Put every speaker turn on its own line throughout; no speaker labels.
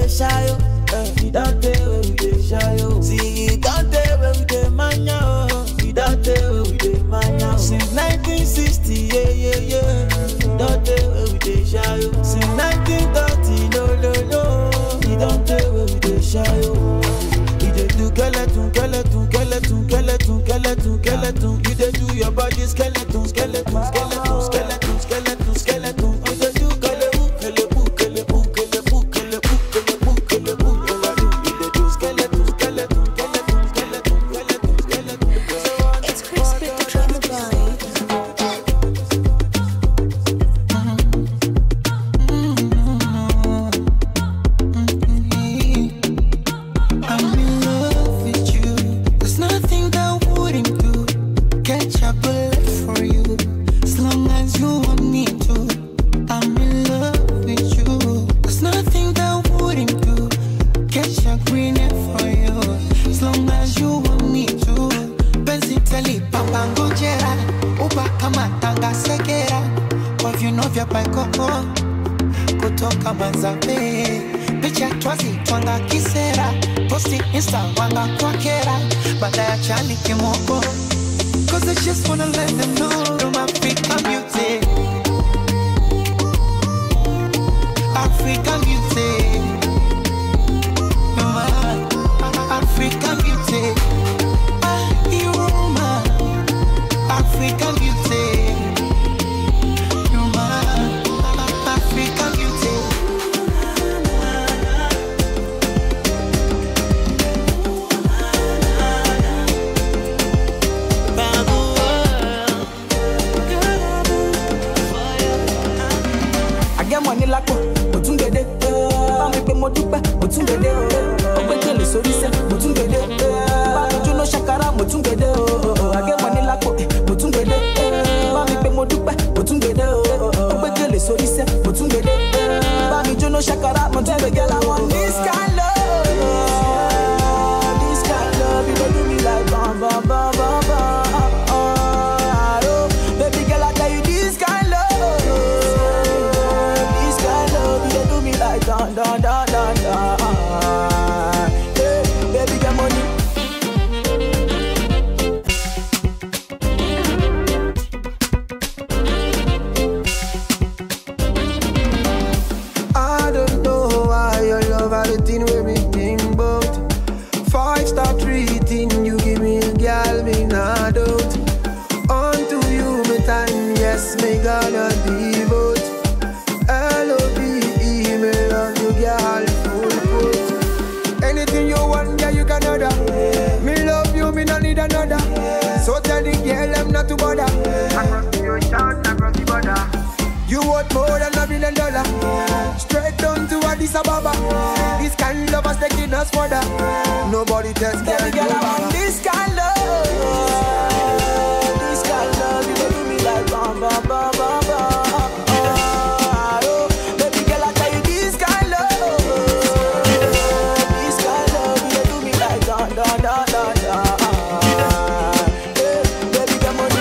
dey shy, we don't tell where we dey shy, see, don't tell where we dey mania, we don't tell where we dey mania. Since 1960, yeah. Don't tell where we dey shy, since 1930, no. We don't tell where we dey shy, we dey do skeleton. You dey do your body skeleton. You dey do
Cause I just wanna let them know I'm African beauty. African beauty. African beauty. You're my African beauty. You're my African beauty. Shakara, my girl, I want this kind of love. This kind of love, you don't do me like bam, bam, bam, bam, bam. Oh, baby girl, I tell you this kind of love. This kind of love, you don't do me like dun, dun, dun, dun, dun. Hey, baby, get money.
Everything with me think about 5-star treating you give me a girl me not doubt. Unto you me time yes me gonna devote. L-O-V-E me love you girl full put. Anything you want yeah you can order. Me love you me no need another. So tell the girl I'm not to bother. Across your shot across the border. You want more than $1 billion. Straight down to Addis Ababa. This kind of love is taking us further. Nobody tells me
baby girl, I want this kind of love. This kind of love, you don't do me like bam, bam, bam, bam, bam. Oh, baby girl, I tell you this kind of love. This kind of love, you don't do me like dun, dun, dun, dun, dun. Baby, get money.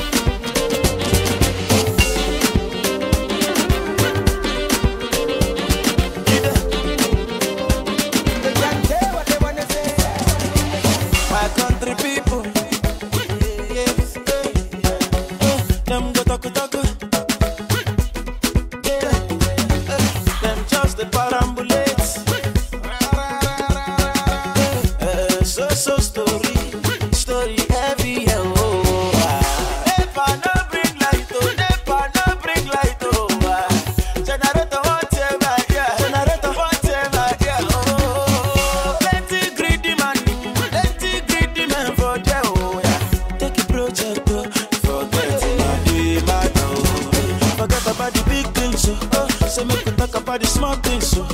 So make we talk about the small things, so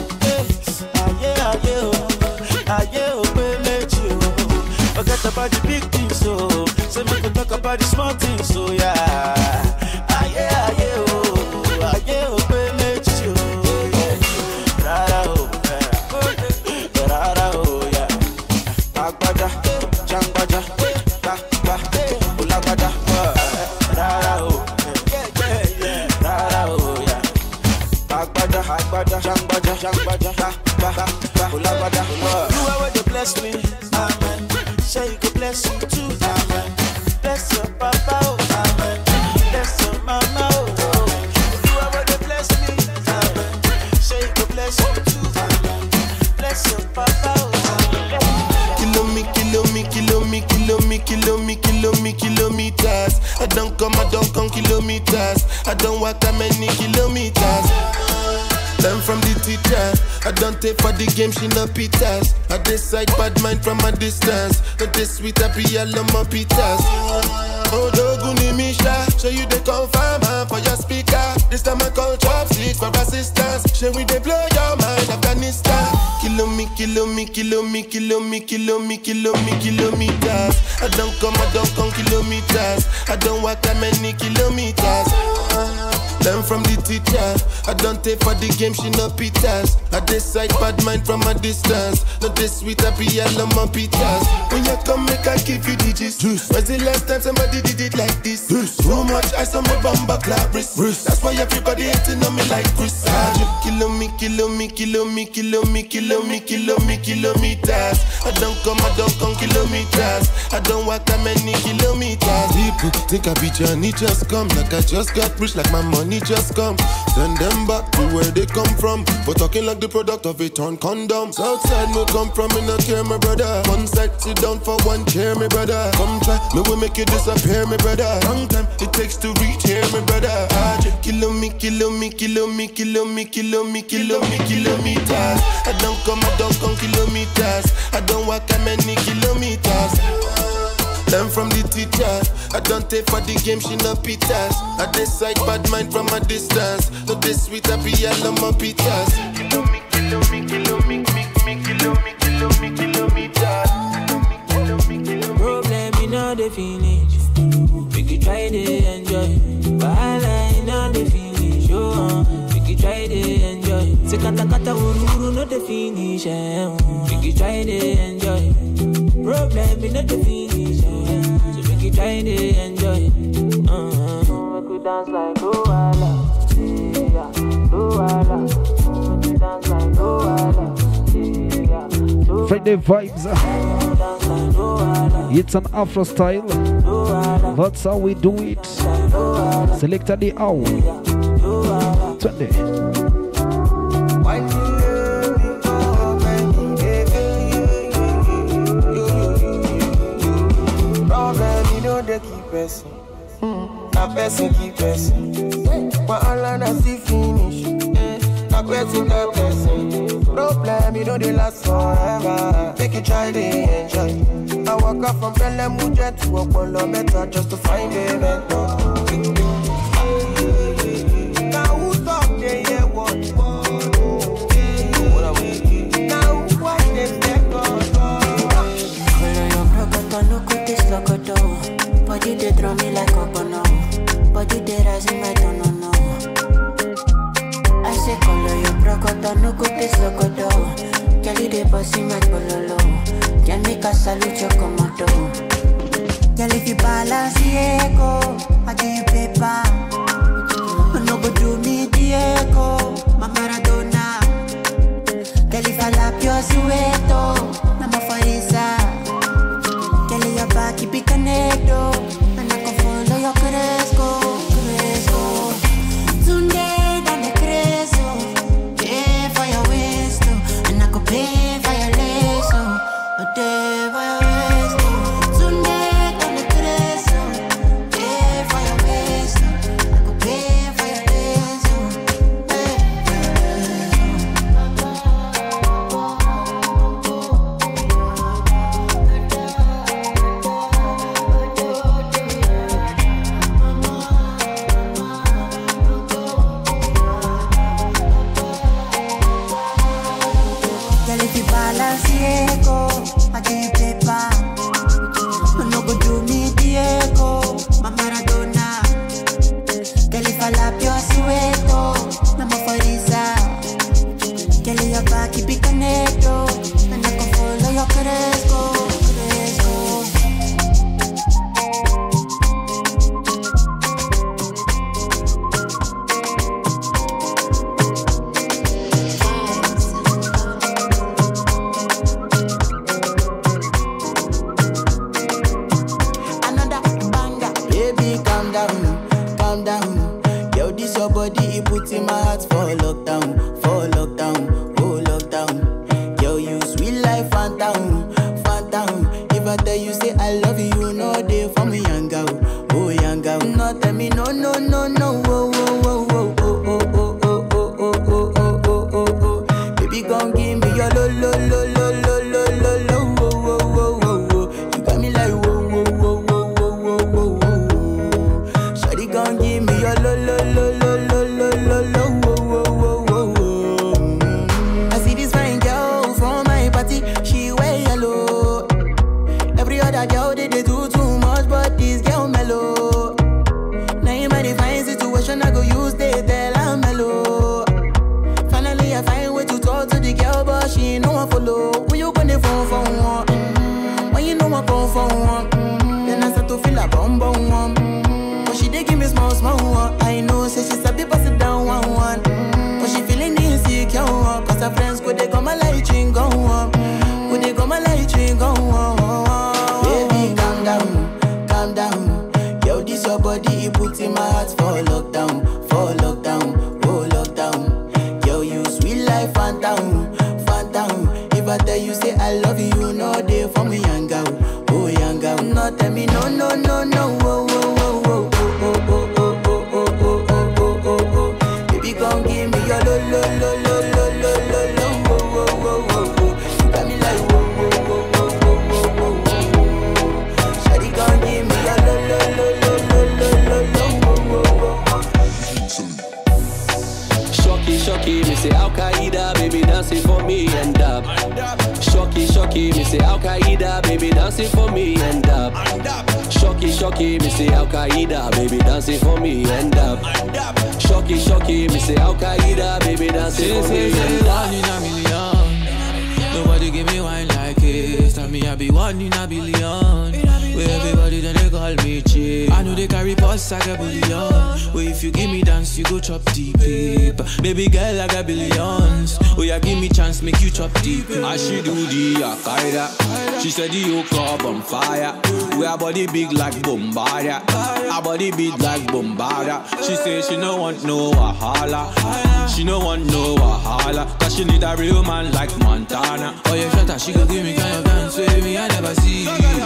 forget about the big things, so make we talk about the small things, so yeah. Agbada, will they bless me, amen. Say you could bless you too, amen. Bless your papa, oh, amen. Bless your mama, oh. You will they bless me, amen. Say you could bless you too, amen. Bless your papa, oh, amen.
Kilometers. I don't come kilometers. I don't walk that many kilometers. Learn from the teacher. I don't take for the game, she no pitas. I decide bad mind from a distance. Not this sweet, I be all on my pitas. Oh, Doguni Misha, show you the confirm for your speaker. This time I call chopsticks for assistance. Show we they blow your mind, Afghanistan. Kilometers. I don't come kilometers. I don't walk that many kilometers. Learn from the teacher. I don't take for the game, she no pitas. I decide bad mind from a distance. Not this sweet, I be all on my pitas. When you come, make I give you the gist. When's the last time somebody did it like this? So much ice on my bumper clap wrist. That's why everybody hating on me like Chris. Kilometers. I don't come kilometers. I don't walk that many kilometers. People think I be Johnny, just come. Like I just got rich, like my money just come. Send them back to where they come from. For talking like the product of a torn condom. Southside no come from, me not care, my brother. One side, sit down for one chair, my brother. Come try, me will make you disappear, my brother. Long time it takes to reach here, my brother. Kilometers. I don't come kilometers. I don't walk that many kilometers. Learn from the teacher. I don't take for the game, she no pitas. I decide bad mind from a distance. Not this sweet, I be all on my pitas.
Problem in all the finish. We can try to enjoy. Wahala in all the finish. Oh, we can try to enjoy. Se kata ururu no the finish. We can try to enjoy. Problem in all the finish. So we can try to enjoy. We could dance like Luala. Yeah, Luala. We could dance like Luala.
Friday vibes. It's an Afro style. That's how we do it. Select the hour. 20.
Problem, you know they keep pressing. Now person keep pressing. But all I see finish. Now person keep pressing. Problem, you know they last forever. Make you try to enjoy. I walk up from Pelham Mujet to Apollo Meta just to find a mentor. Now who talk they hear what? Now why they step on?
Color your brocoto, no quick this locoto. Body they draw me like Obono. Body they rising right on no. I say color your brocoto, no quick this locoto. Kelly they bossy my pololo. Can make a salute your commando. Girl, if you balance the echo, I give you paper. No go do me the echo, my Maradona. Girl, if I lap your sueto, I'm a farisa. Girl, your back keep it connected, and I can follow your cresco. Tunde dan the cresco, pay for your waist, and I could pay for your lace.
Baby, gon' give me your lo lo lo lo lo lo lo lo. Whoa, whoa, whoa, whoa, whoa. You got me like whoa, whoa, whoa, whoa, whoa, whoa, whoa, whoa. Shawty gon' give me your lo lo lo lo lo lo lo lo. Whoa, whoa, whoa, whoa, whoa. I see this fine girl from my party, she wear yellow. Every other girl they do too much, but this girl mellow. Now in my divine situation, I go use they tell I'm mellow. Finally I find way to talk to the girl, but she ain't no one follow. When you gonna phone for one? When you know I come for one? Then I start to feel a bum bum one. But she dey give me small small one. I know say she sabi pass it down one one. But she feeling insecure one. Cause her friends could they come my light ring go on. Could they come my light ring go on. Baby calm down, calm down. Yo, this your body, it puts in my heart for lockdown, oh lockdown. Yo, you sweet life, phantom, phantom. If I tell you say I love you, no day for me, young girl, oh young girl. No tell me no, no, no, no, oh, oh, oh, oh, oh, oh, oh, oh, oh, oh, oh, oh, oh, oh. Baby, gon' give me your lo, lo, lo, lo, lo, lo, lo, lo, oh, oh, oh, oh, oh. You got me like whoa, whoa, whoa, whoa, whoa, whoa, whoa, whoa. Shawty gon' give me your lo, lo, lo, lo, lo, lo, lo, lo, oh, oh, oh.
Shocky, me say Al Qaeda, baby dancing for me and up. Shocky, me say Al Qaeda, baby dancing for me and up. Shocky, me say Al Qaeda, baby dancing for me and up. Shocky, me say Al Qaeda, baby dancing for me and up.
One in a million, nobody give me wine like this. Tell me I be one in a billion. Where everybody then they call me cheap. I know they carry pulse like a billion. Where if you give me dance, you go chop deep. Baby girl, I got billions. Oh yeah, give me chance, make you chop deep. As she do the Al-Qaeda, she said the yoke up on fire. We our body big like Bombardier. Our body big like Bombardier. She say she no want no Wahala. She no want no Wahala. Cause she need a real man like Montana. Oh yeah, shut up, she go give me kind of dance with me, I never see.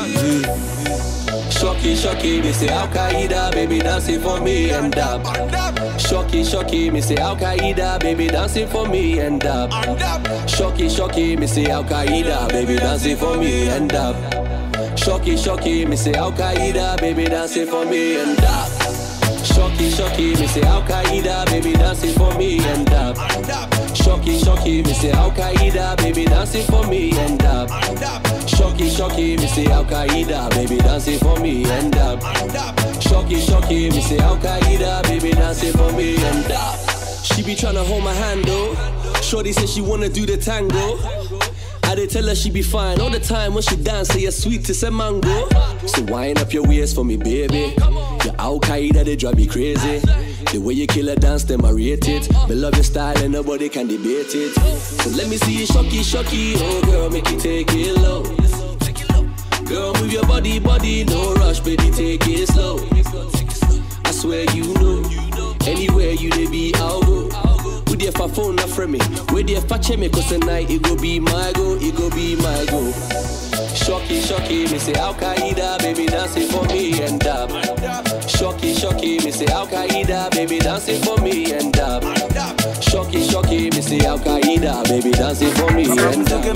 Shocky, me say Al Qaeda, baby dancing for me and up. Shocky, me say Al Qaeda, baby dancing for me and up. Shocky, me say Al Qaeda, baby dancing for me and up. Shocky, me say Al Qaeda, baby dancing for me and up. Shocky, me say Al Qaeda, baby dancing for me and up. Shocky, me say Al Qaeda, baby dancing for me and up. Shocky, me say Al Qaeda, baby dancing for me and up. Shocky, me say Al Qaeda, baby dancing for me and up. She be tryna hold my hand though. Shorty said she wanna do the tango. I did tell her she be fine all the time when she dance, say you're sweet to say mango. So wind up your waist for me, baby. Your Al Qaeda, they drive me crazy. The way you kill a dance, them I rate it. Me love your style and nobody can debate it. So let me see you shocky, oh girl, make you take it low. Girl, move your body, no rush, baby, take it slow. I swear you know, anywhere you dey be, I'll go. With the fa phone not from me, with the fa check me, cause tonight it go be my go, it go be my go. Shocky, me say Al Qaeda, baby dancing for me and up. Shocky, me say Al Qaeda, baby dancing for me and up. Shocky, me say Al Qaeda, baby dancing for me and up.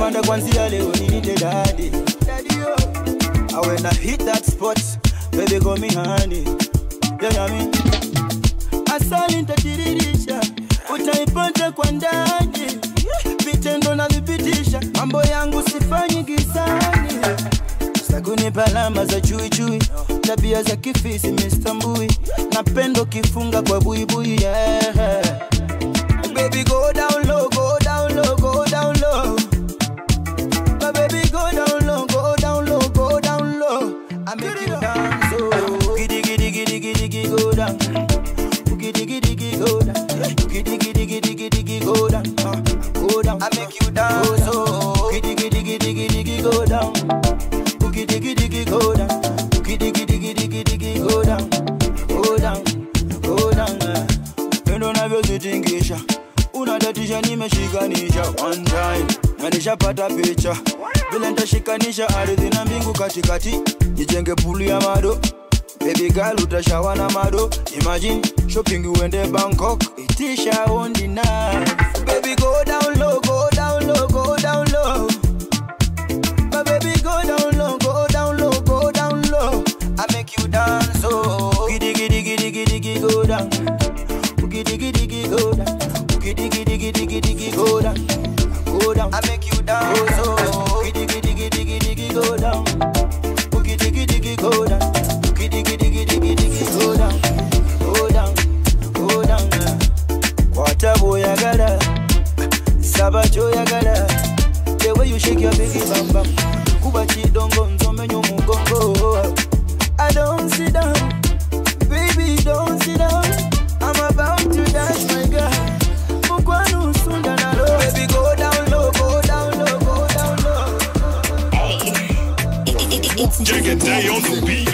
When I hit that spot, baby call me honey. You know me? Asalinta tiririsha, utaipata kwa ndani. Vitendo na vipitisha, mambo yangu sifanyi gizani. Saguni palama za chui, tabia za kifisi mistambui. Napendo kifunga kwa buibui, yeah. Baby go down low, go down low, go down low. My baby go down low, go down low, go down low. I make you dance, oh. Giddy, giddy, giddy, giddy, giddy, go down. Giddy, giddy, giddy, go down. Giddy, giddy, giddy, giddy, giddy, go down. Go down. I make you dance, oh. Giddy, giddy, giddy, giddy, giddy, go down. Giddy, giddy, giddy, go down. Giddy, giddy, giddy, giddy, giddy, go down. Go down, go down. Pendo navyozitingisha, unadatisha nimeshikanisha one time. Na nishapata picha, vile nitashikanisha ardhi na mbingu katikati. Nijenge pulu ya mado, Baby girl utashawa na mado. Imagine shopping uende Bangkok, itisha on the night. Baby go down low, go down low, go down low. My baby go down low, go down low, go down low. I make you dance, oh. Giddy giddy giddy giddy giddy go down. Giddy giddy giddy go down. Giddy giddy giddy giddy giddy go down. Go down. I make you dance, oh. Giddy giddy giddy giddy giddy go down. Giddy giddy giddy go down. Giddy giddy giddy giddy giddy go down. Go down, go down. Quarter boy I gotta, sabacho I gotta. The way you shake your biggie bam bam. Kubachi dongo nzomenyo mugongo. I don't sit down, baby don't sit down. I'm about to dash my girl. Mukwanu sunda na low. Baby go down low, go down low, go down low. Hey,
Take a day on the beat.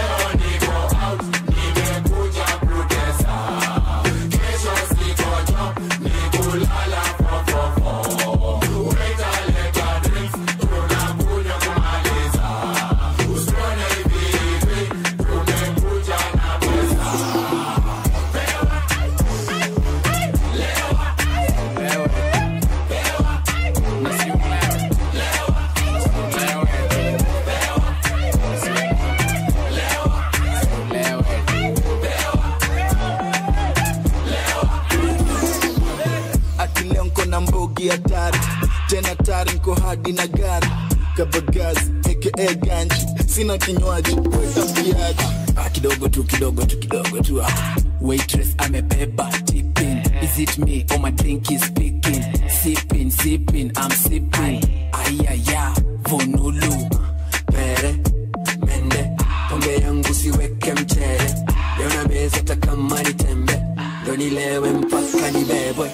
Tena tari nko hadi na gari kabagazi aka ganji sina kinywaji weta mpiaji kidogo tu kidogo tu kidogo tu waitress amebeba tipping. Is it me or my drink is speaking? Sipping sipping I'm sipping. Ayaya vonulu pere mende pombe yangu siweke mchere leo na meza takama ni tembe ndo nilewe mpaka nibebwe.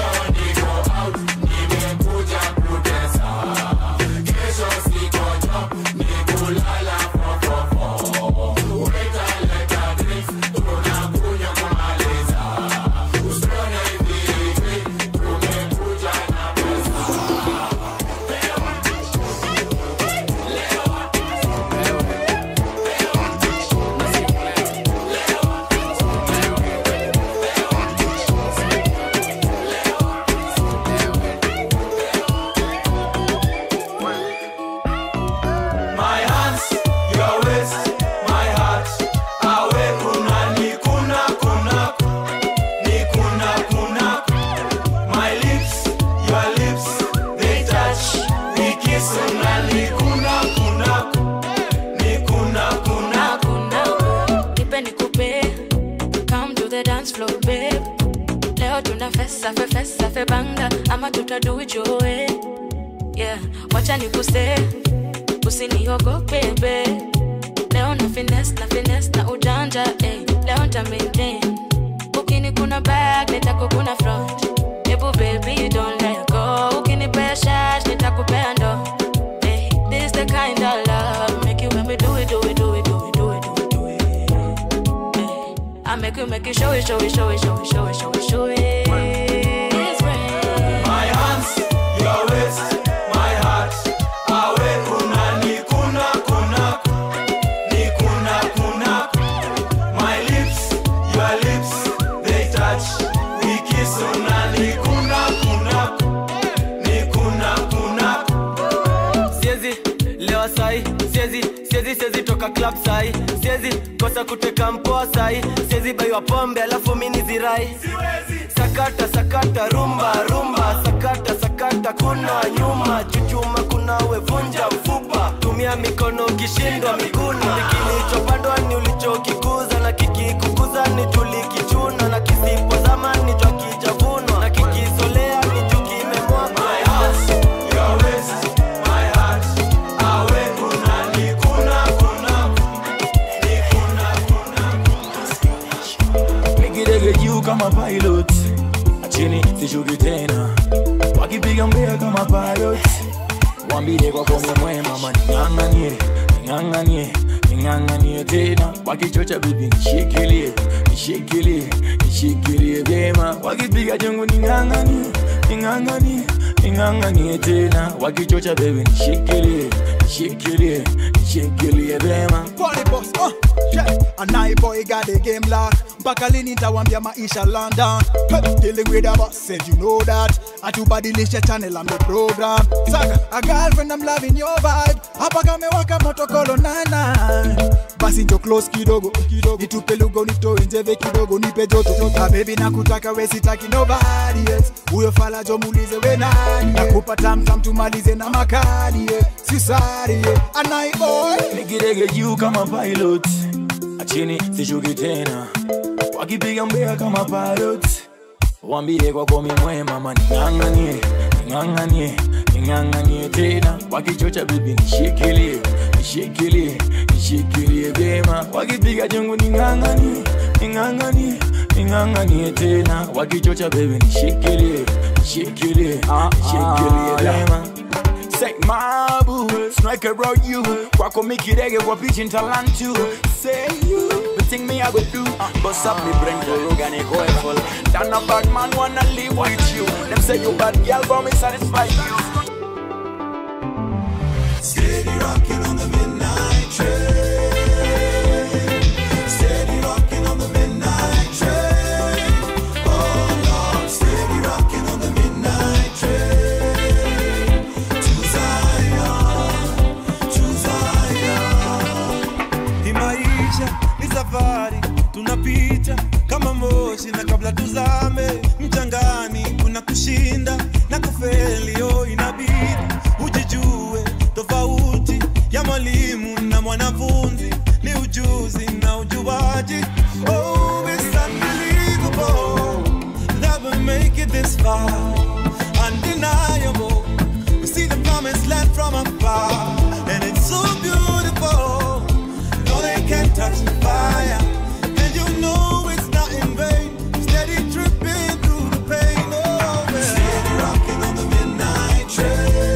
Fessa fe banga ama tutadu ijoe. Yeah, wacha nikuse usiniogope baby. Leo na finesse na ujanja leo nta maintain. Ukini kuna back nitako kuna front. Ebu baby don't let go. Ukini pressure nitakupea ndo. This the kind of love make you when me do it. I make you show it.
My hands, your waist, my heart. Awe kuna ni kuna ni kuna. My lips, your lips, they touch. We kiss una ni kuna ni kuna.
Siezi lewa sai, siezi toka club sai, siezi kosa kuteka mpoa sai, siezi baiwa pombe alafu mini zirai. Sakata rumba sakata kuna nyuma chuchuma kuna wevunja mfupa. Tumia mikono ukishindwa miguna. Kilichopandwa ni ulichokikuza na kikikukuza ni tulikichuna na kisipo zamani jwa kijavunwa na kikisolea ni juki memwaka.
My hands, your waist, my heart. Awe kuna ni kuna ni kuna.
Megidege you kama pilot chini sishuki tena wakipiga mbea kama pilot wambile kwa kombe mwema ninganganie tena wakichocha bibi nishikilie vyema wakipiga jongo ninganganie tena wakichocha bibi nishikilie vyema.
Party boss,
Yeah, and I boy got the game locked. Mpaka lini nitawambia maisha London. Dealing with a boss, said you know that. Atubadilisha channel and the program. Saka, a girlfriend I'm loving your vibe. Hapa kamewaka motokolo 99. Basi njo close kidogo, nitupe lugo nitoe njeve kidogo nipe joto. Ah baby nakutaka we sitaki nobody else. Uyo fala jo muulize we nani. Nakupa tam tumalize na makali. Sisari, anai boy.
Nikirege you kama pilot. Achini sishuki tena. Wakipiga mbea kama pilot. Wambie kwa komi mwema mani nganganie tena. Wakichocha bibi nishikilie bema. Wakipiga jungu ninganganie tena. Wakichocha bibi nishikilie bema. Say my boo, strike around you. Kwako mikirege kwa pitching talent too. Say you, the thing me I go do. Bust up me brain for organic oil. Then a bad man wanna live with you. Them say you bad girl, but me satisfy you.
Steady rocking on the midnight train. Steady rocking on the midnight train. Oh Lord, steady rocking on the midnight train. To Zion. Hii maisha ni safari, tunapita kama moshi na kabla tuzame mchangani. Kuna kushinda na kufeli, oh inabidi ujijue. Tofauti ya mwalimu na mwanafunzi ni ujuzi na ujuaji. Oh, it's unbelievable that we make it this far. Undeniable, we see the promised land from afar, and it's so beautiful. No, they can't touch the fire, and you know it's not in vain. Steady tripping through the pain. Oh, man. Steady rocking on the midnight train.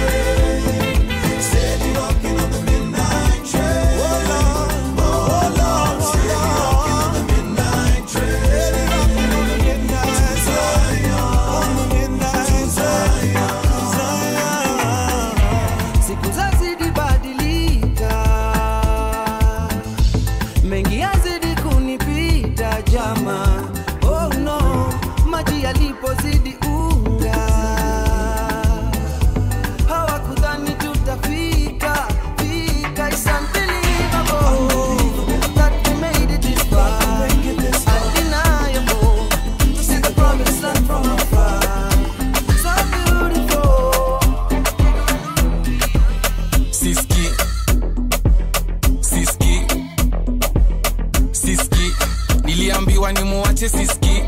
Yalipozidi unga hawakudhani tutafika. It's unbelievable that we made it this far. Undeniable to see the promised land from afar. So beautiful.
Siski niliambiwa ni muache Siski.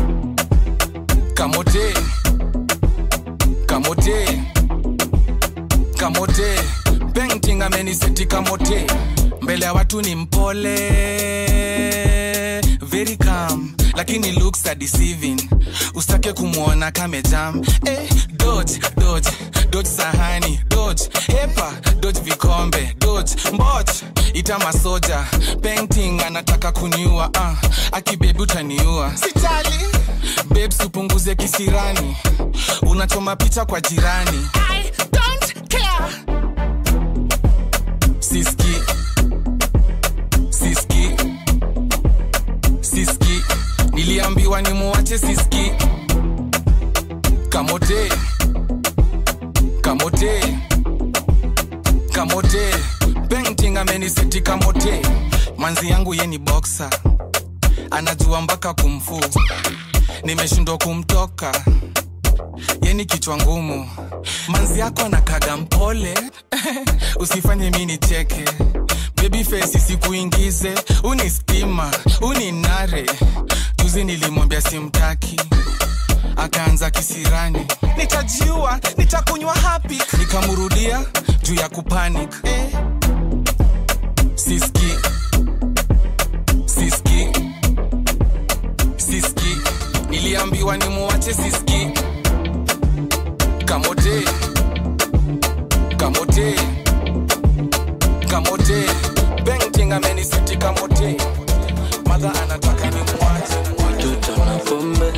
Kamote painting ameniseti kamote. Mbele ya watu ni mpole, very calm, lakini looks are deceiving. Usitake kumuona kame jam. Dodge sahani, dodge hepa, dodge vikombe, dodge mbot ita masoja. Painting anataka kuniua, akibebi utaniua. Sitali babes upunguze kisirani, unachoma picha kwa jirani. I don't care. Siski niliambiwa ni muache Siski. Kamote painting ameniseti kamote. Manzi yangu ye ni boxer, anajua mpaka kumfu. Nimeshindwa kumtoka, yeni kichwa ngumu. Manzi yako anakaga mpole. Usifanye mimi nicheke. Baby face sikuingize, unistima, uninare. Juzi nilimwambia simtaki, akaanza kisirani. Nitajiua, nitakunywa happy. Nikamurudia juu ya kupanic. Siski niliambiwa ni muache Siski. Kamote painting ameniseti kamote. Mother anataka ni muache.
Toto na pombe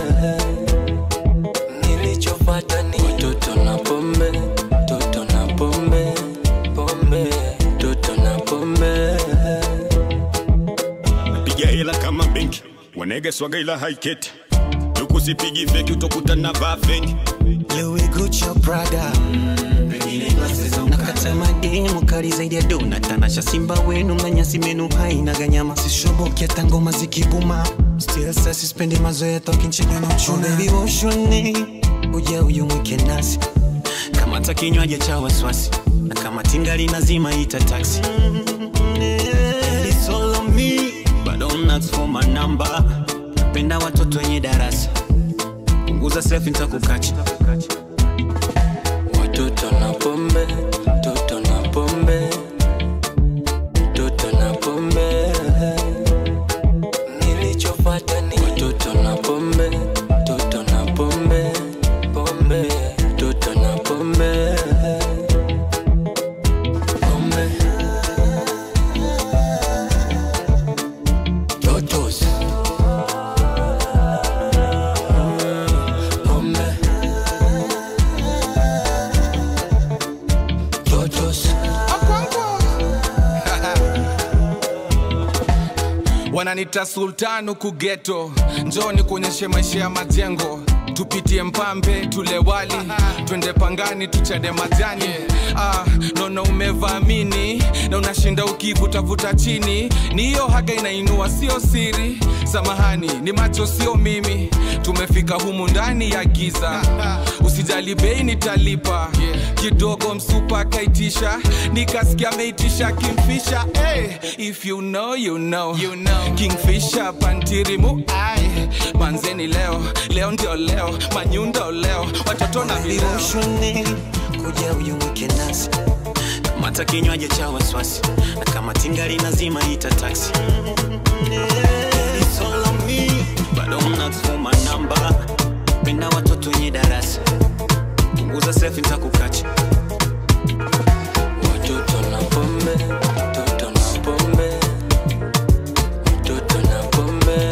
nilichopata ni toto na pombe
swaga swaga ila haiketi. Ukusipigi feki utokuta na vafeni.
Louis Gucci Prada. Nakata mademu kali zaidi ya dona. Tanasha simba wenu manyasi menu haina ganyama. Sishoboki hata ngoma zikibuma. Still sa sispendi mazoea talking chicken na uchuna. Oh baby woshone uja uyumwike nasi. Kama takinywaji cha waswasi. Na kama tingali nazima ita taxi. It's all on me but don't ask for my number. Penda watoto wenye darasa. Punguza selfie nitakukachi.
Watoto na pombe, toto na pombe, toto na pombe. Nilichofuata ni watoto na pombe, toto na pombe, pombe, toto na pombe, pombe. Totos.
Wananita sultanu kugeto. Njoni kuonyeshe maisha ya majengo. Tupitie mpambe, tule wali. Twende pangani, tuchade majani. Nono umevamini. Na unashinda ukivuta chini. Ni hiyo haga inainua sio siri. Samahani, ni macho sio mimi. Tumefika humu ndani ya giza. Usijali bei nitalipa. Kidogo msupa kaitisha. Nikasikia meitisha Kingfisher. Hey, if you know, you know. Kingfisher pantirimu. Ay, manzeni leo. Leo ndio leo. Manyundo leo. Watoto na vileo.
Kuja uyumwike nasi. Kama takinywaji cha waswasi. Na kama tingali nazima ita taxi. It's all on me but don't ask for my number. Penda watoto wenye darasa. Punguza selfie nitakukachi.
Watoto na pombe, toto na pombe, toto na pombe.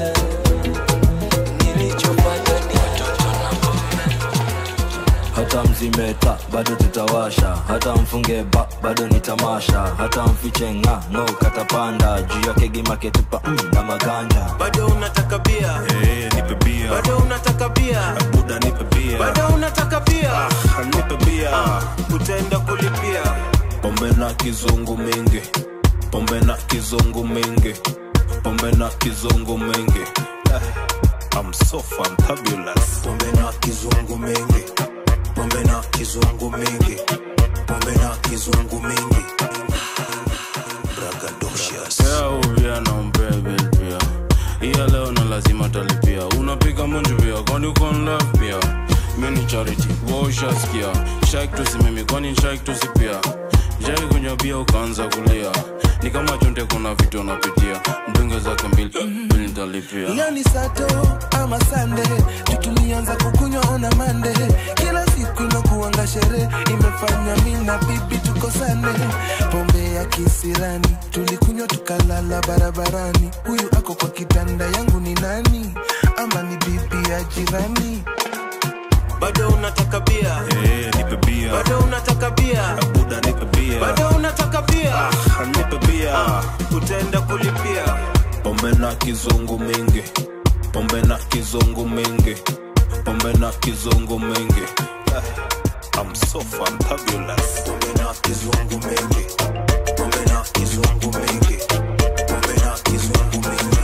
Nilichofuata ni watoto na pombe.
Hata mzimeta bado tutawasha. Hata mfunge bado ni tamasha. Hata mfiche no katapanda. Juu yake gima ketupa na maganja.
Bado unataka bia?
Nipe bia.
Bado unataka bia?
Buda nipe bia.
Bado unataka bia?
Nipe bia.
Utaenda kulipia.
Pombe na kizungu mingi. Pombe na kizungu mingi. Pombe na kizungu mingi. I'm so fantabulous.
Pombe na kizungu mingi. Pombe na kizungu mingi. Pombe na kizungu mingi. Bragadocious.
Uvia na mbebe pia. Iya leo na lazima talipia. Unapiga munju pia. Kwani uko in love pia. Mini charity. Ushasikia. Shake tusi mimi. Kwani shake tusi pia. Jai kunywa bia ukaanza kulia. Ni kama chonte kuna vitu unapitia. Mdunge zake mbili nitalipia.
Leo ni Sato ama Sunday. Tutulianza kukunywa on a Monday. Kila siku inakuanga sherehe. Imefanya mimi na bibi tukosane. Pombe ya kisirani. Tulikunywa tukalala barabarani. Huyu ako kwa kitanda yangu ni nani? Ama ni bibi ya jirani?
Bado unataka bia?
Nipe bia.
Bado unataka bia?
Buda nipe bia.
Bado unataka bia?
Nipe bia.
Utaenda kulipia.
Pombe na kizungu mingi. Pombe na kizungu mingi. Pombe na kizungu mingi. I'm so fantabulous.
Pombe na kizungu mingi. Pombe na kizungu mingi. Pombe na kizungu mingi.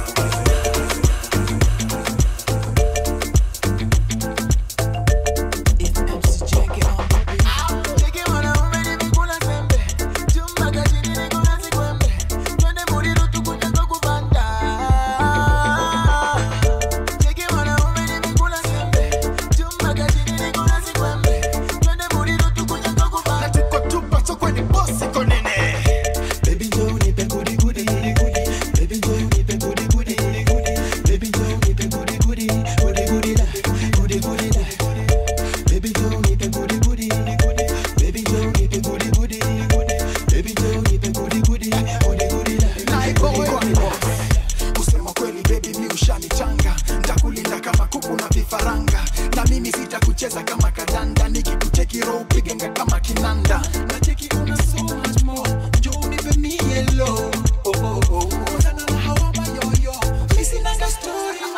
Cheza kama kadanda, nikikucheki roho pigenga kama kinanda. Na cheki una so much more. Joe nipe me yellow. Oh oh oh. Sana na hawa mayoyo. Missing a story.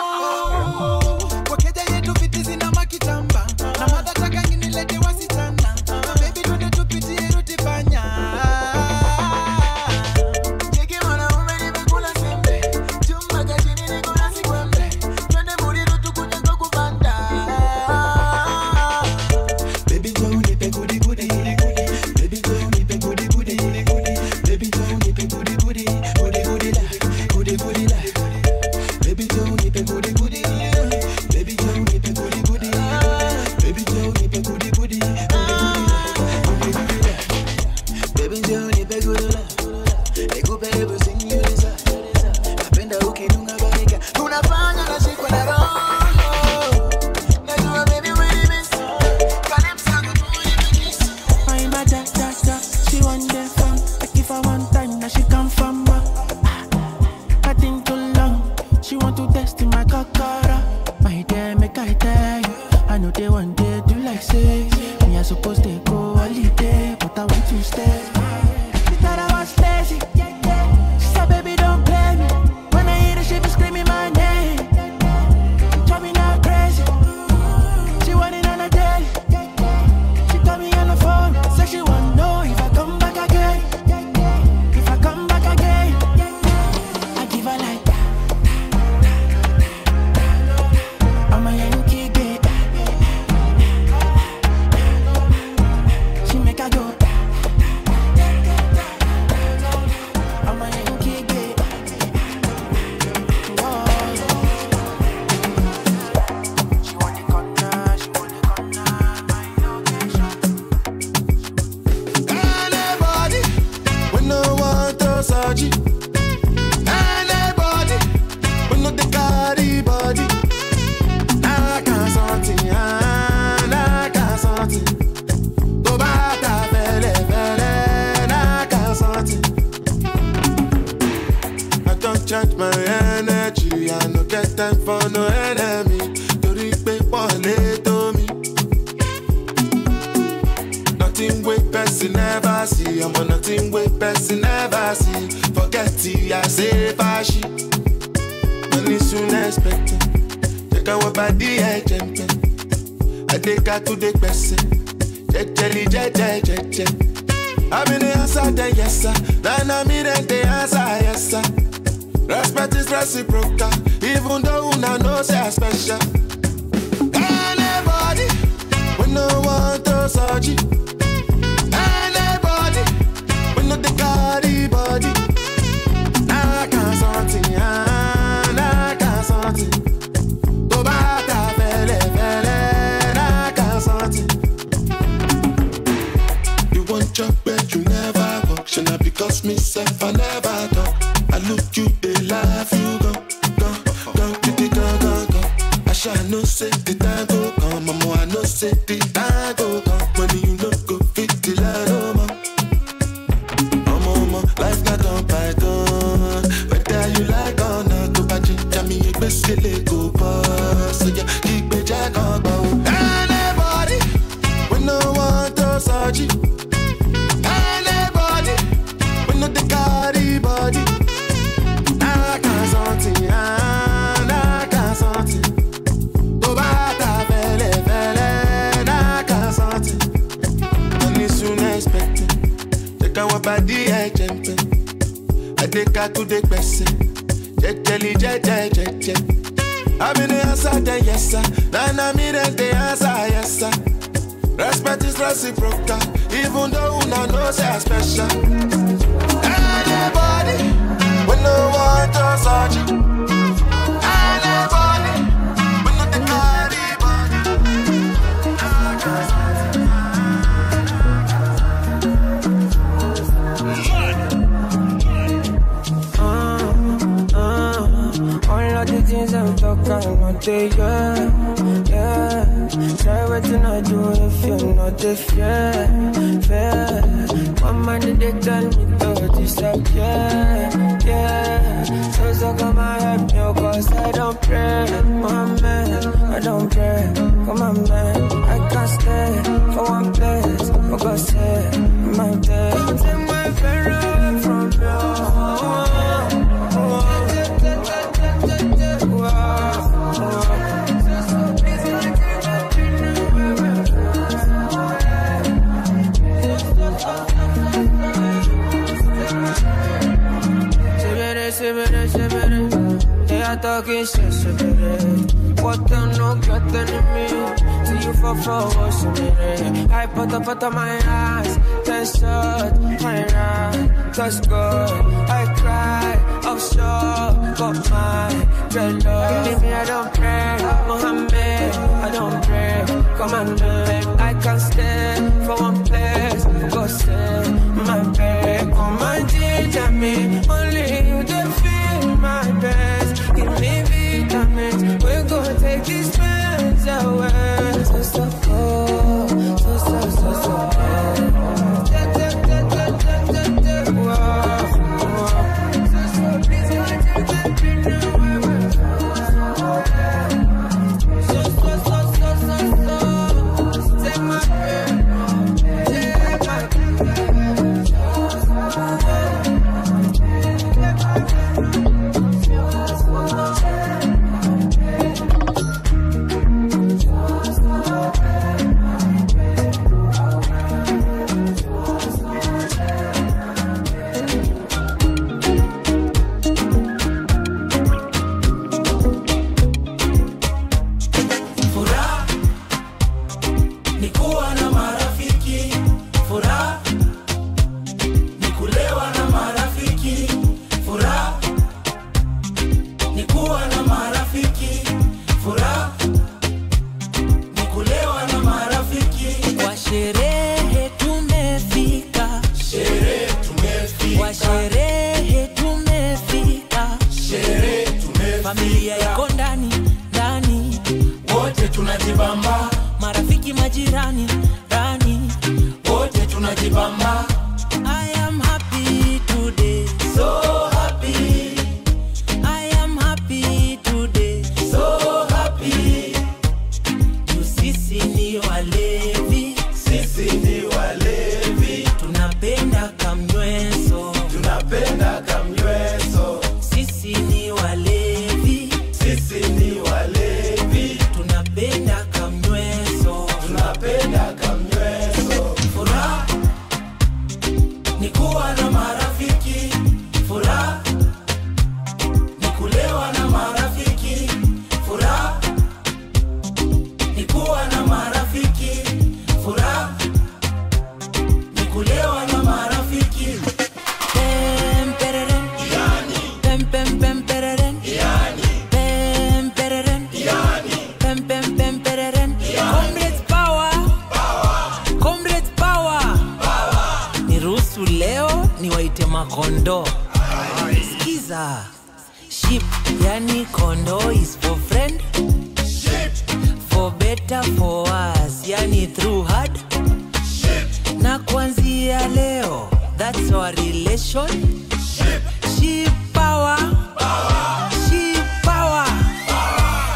My dear, make I tell you, I know they one day do like say, me I supposed to go holiday, but I want to stay. She thought I was lazy, she said baby don't play me. When I hear the she be screaming my name, drive me now crazy. She want it on a daily, she call me on the phone, say she want to know if I come back again. If I come back again, I give her like that. I'm a Yankee girl. She make her go. I'm a Yankee girl. She want the corner, she want the corner, my location.
Anybody, we no want to search it. Anybody, we no the carry body. I can't something, I can't something. Go back to fele, I can't something. I don't charge my energy, I no get time for no enemy. To repay one to me. Nothing with person never see, I'm on nothing with person never see. Forget it, I say fashi. Money soon expected. Take our body agent. I take her to the person. Jelly, jelly. I'm in the answer, then yes sir. Then I'm in the answer, yes sir. Respect is reciprocal, even though I know say I'm special. Anybody, we no want to search it. Anybody, we no the carry body. I can't something, I can't something. Go back to fele, I can't something. You want job but you never work. Should not because myself I never talk. I look you, they laugh, you go. I shall no say the time go come, mama, I no say the time go come. Money you no go fit the line, oh mama, life not on python. Whether you like or not, go back to me, you best go boss. So yeah, keep me jack on bow. Anybody, we no want to search it. Anybody, we no the carry body. I can't something, I can't something. Go back to fele, I can't something. Money soon expected. Take our body agent. I take her to the person. Jelly. I'm in the answer, then yes sir. Then I'm in the answer, yes sir. Respect is reciprocal, even though I know say I'm special. Anybody, we no want to search it. Anybody, we no the carry body.
All of the things I'm talking about, yeah. Try what you not do if you're not the fair. One man they tell me to disappear, yeah. So come and help me, cause I don't pray, my man. I don't pray, come on man. I can't stay for one place, for God's sake, my day. Don't take my friend away from you. They are talking shit, what them no getting in me. See you for what's in it. I put up my eyes, then shut my eyes. That's good. I cry, offshore, got my dreadlocks. Believe me, I don't pray, Mohammed, I don't pray. Commander, I can't stay for one place. Go say my bed, come and ginger me. Only you can feel my best. Give me vitamins, we're gonna take these pains away. So cold, so
tunajibamba.
Marafiki majirani, rani,
wote tunajibamba.
I am happy today,
so happy.
I am happy today,
so happy.
Sisi ni walevi,
sisi ni walevi.
Tunapenda kamnyweso,
tunapenda kamnyweso.
Sisi ni walevi,
sisi ni walevi.
Tunapenda kamnyweso,
tunapenda kamnyweso. Furaha ni kuwa na marafiki, furaha ni kulewa na marafiki, furaha ni kuwa na marafiki, furaha ni kulewa na marafiki.
Pem pereren,
yani.
Pem pem pem pereren,
yani.
Pem pereren,
yani.
Pem pem pem pereren, comrades power,
power.
Comrades power,
power.
Niruhusu leo niwaite makondo. Sikiza, sheep yani kondo is for friend,
sheep
for better for us yani through hard,
sheep
na kuanzia leo that's our relation.
Sheep,
sheep power,
power.
Sheep power,
power.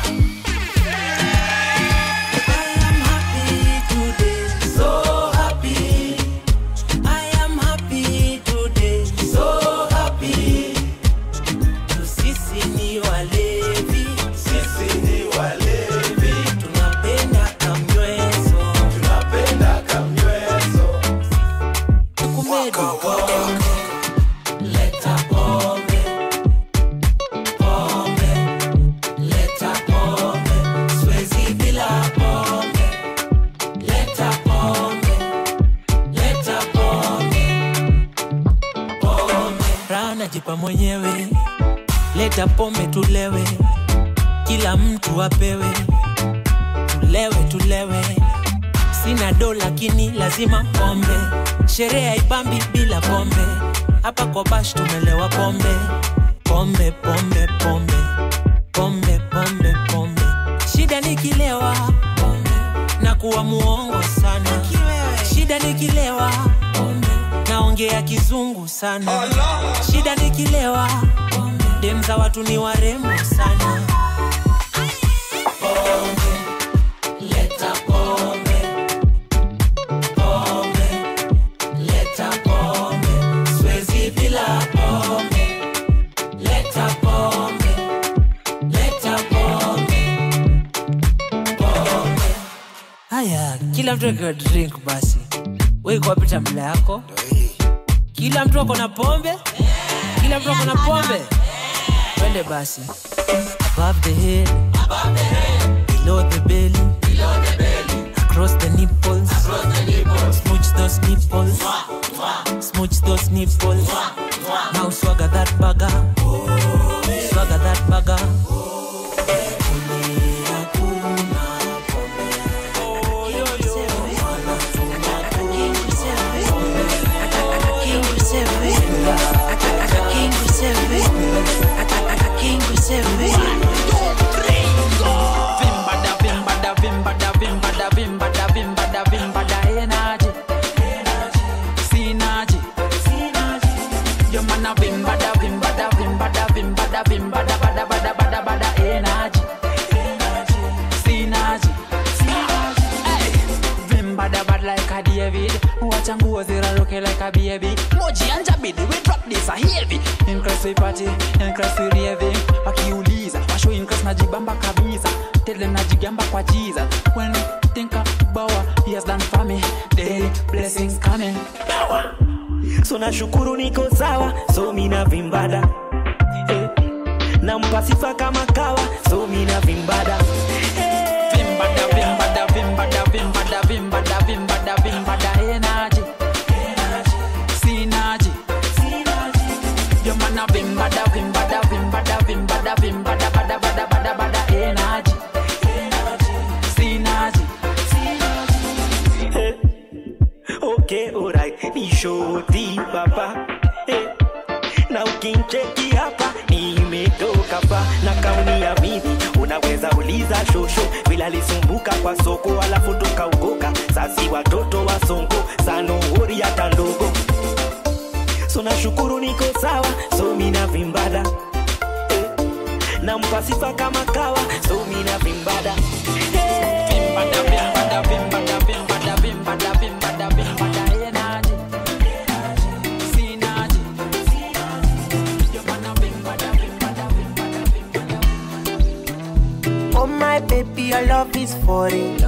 I am happy today,
so happy.
I am happy today,
so happy.
Sisi ni walevi,
sisi ni walevi.
Tunapenda kamnyweso,
tunapenda kamnyweso.
Kumedu
leta pombe, pombe, leta pombe, siwezi bila pombe, leta pombe, leta pombe, pombe.
Rana jipa mwenyewe, leta pombe tulewe, kila mtu apewe, tulewe tulewe. Sina do lakini lazima pombe, sherehe haipambi bila pombe. Hapa kwa bash tumelewa pombe, pombe pombe pombe, pombe pombe pombe. Shida nikilewa pombe, na kuwa muongo sana. Shida nikilewa pombe, naongea kizungu sana. Shida nikilewa pombe, dem za watu ni warembo sana.
Pombe, leta pombe, pombe, leta pombe, siwezi bila pombe, leta pombe, leta pombe, pombe.
Haya, kila mtu akiwa drink basi. Wewe kwa pita mbele yako. Kila mtu ako na pombe? Kila mtu ako na pombe? Twende basi. Above the head, below the belly, across the nipples, smooch those nipples, smooch those nipples. Now swagger that bagger, swagger that bagger.
Changu wazira roke like a baby. Moji anja bidi we drop this a heavy. Increase we party, increase we raving. Wakiuliza, washo increase najibamba kabisa. Tele najigamba kwa Jesus. When I think about what he has done for me, daily blessings coming.
So na shukuru niko sawa, so mina vimbada. Na mpasifa kama kawa, so mina vimbada.
Vimbada, vimbada, vimbada, vimbada, vimbada, vimbada, vimbada, energy. Synergy. Your man a vimbada, vimbada, vimbada, vimbada, vimbada, bada, bada, bada, bada, energy. Synergy.
Okay, alright, ni shoti papa. Na ukincheki hapa, nimetoka pa. Na kauni ya mimi, unaweza uliza shosho vile alisumbuka kwa soko alafu tukaukoka sasi watoto wa sonko sano hori hata ndogo so nashukuru niko sawa so mina vimbada na mpasifa kama kawa so mina vimbada vimbada vimbada vimbada vimbada vimbada vimbada vimbada energy sinaji
oh my baby your love is for it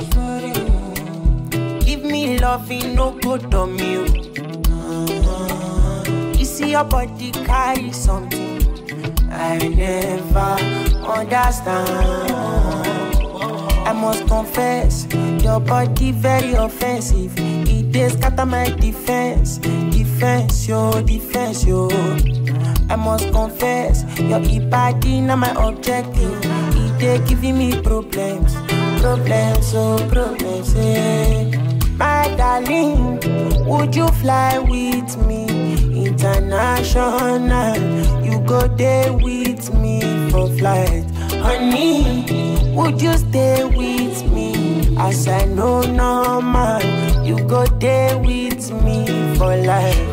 give me loving no good on you you see your body carry something I never understand. I must confess, your body very offensive. It is scatter my defense, defense yo. I must confess, your body not my objective. It is giving me problems, eh. My darling, would you fly with me international? You go there with me for flight. Honey, would you stay with me? As I know normal, you go there with me for life.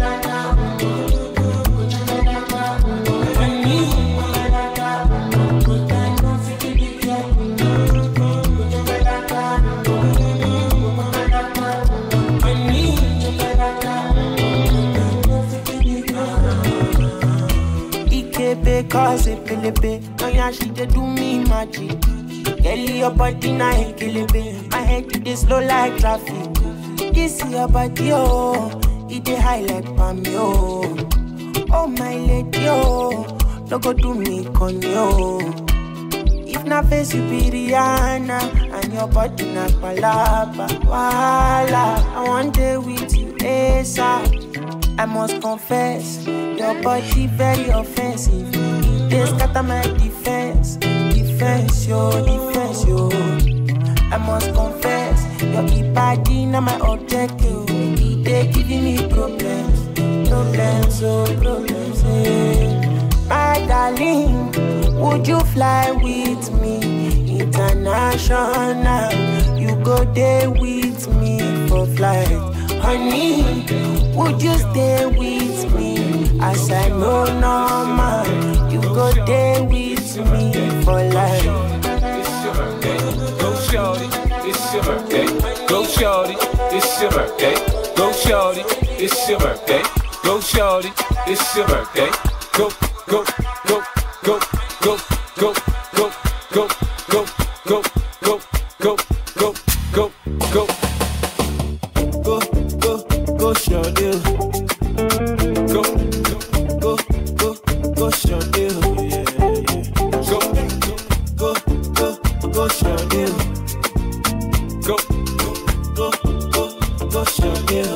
Cause it pelepe, oh yeah, she dey do me magic. Girl, your body na ekelepe, my head it dey slow like traffic. This your body, oh, it dey high like palm, yo. Oh my lady, oh, don't go do me con yo. If na face you be Rihanna, and your body na palapa, wala. I want day with you, ASAP. I must confess, your body very offensive. They scatter my defense yo. I must confess, your body not my objective. They giving me problems, eh. My darling, would you fly with me international? You go there with me for flight. Honey, would you stay with me? As I know normal, you go there with me for life.
It's your birthday, go shorty. It's your birthday, go shorty. It's your birthday, go shorty. It's your birthday, go shorty. It's your birthday, go.
Go short deal. Go short deal. Go short deal. Go short deal.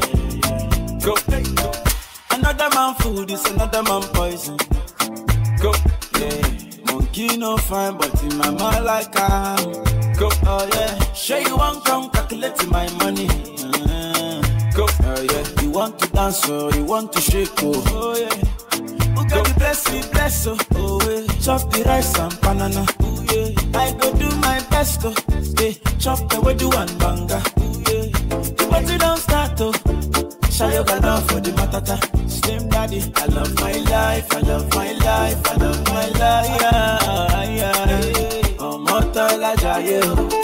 Another man food is another man poison. Go. Yeah. Monkey no fine, but in my mind like I'm. Go. Oh yeah. Sure you want come calculate my money. Go. Oh yeah. You want to dance or you want to shake oh yeah. Who got the bless oh yeah. Chop the rice and banana. Oh yeah. I go do my best oh yeah. Chop the way do and banga. Oh yeah. The party don't start oh. Shayo gala for the matata. Slim daddy. I love my life. I love my life. I love my life. Yeah. Oh mortal ajaye.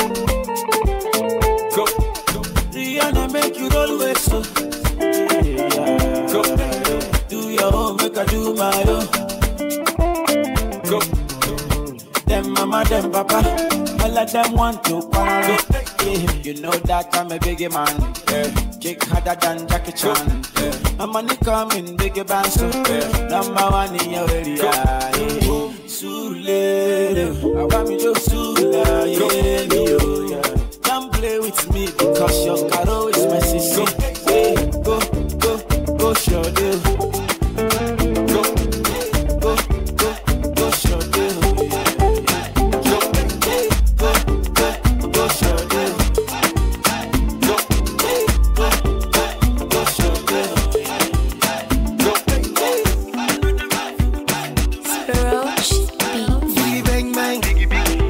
Go. Rihanna make you roll with so. Yeah. Go. Do your own, make I do my own. Go. Them mama, them papa, all of them want to quarrel. Yeah. You know that I'm a biggie man. Yeah. Kick harder than Jackie Chan. Yeah. My money coming, biggie band so. Yeah. Number one in your area. Yeah. Sule, I want me to Sula, yeah. Don't play with me because your caro is my sister. Hey, go, show deal. Go, show deal. Go, show deal. Go, show deal.
Roach beat.
Bang bang.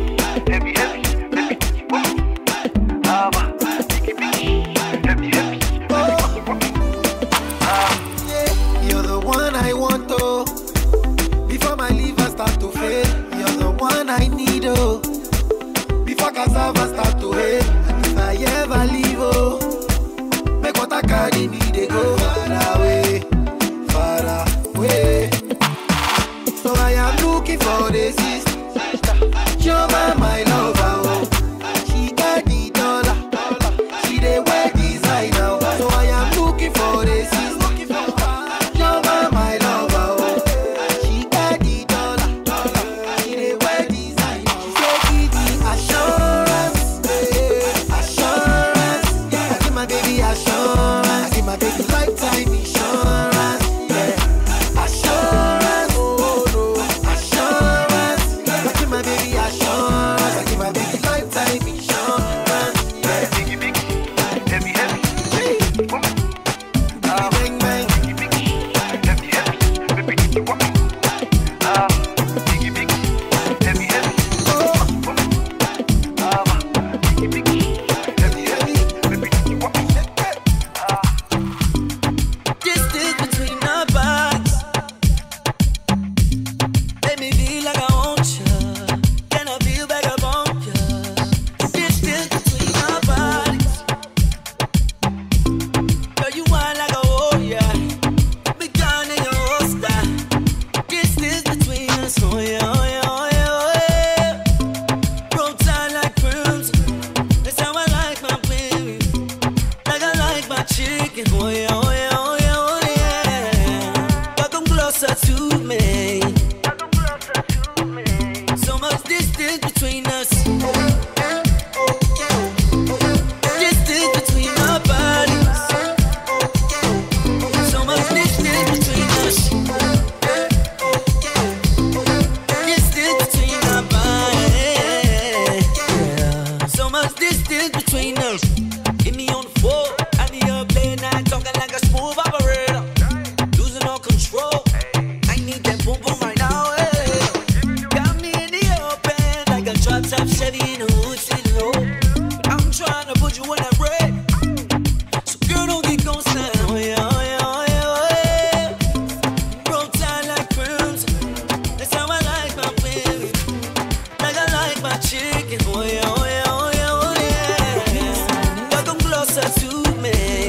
distance between us. Get me on the floor, I need up late night, talking like a smooth operator. Losing all control, I need that boom boom right now. Got me in the open, like a drop top Chevy in the hood, sitting low. But I'm trying to put you in that red, so girl don't get gon' stand. Oh yeah, oh yeah, oh yeah, oh yeah. Roll tight like crimson, that's how I like my baby, like I like my chicken. Oh yeah, oh yeah, oh yeah, oh yeah. Y'all come closer to me.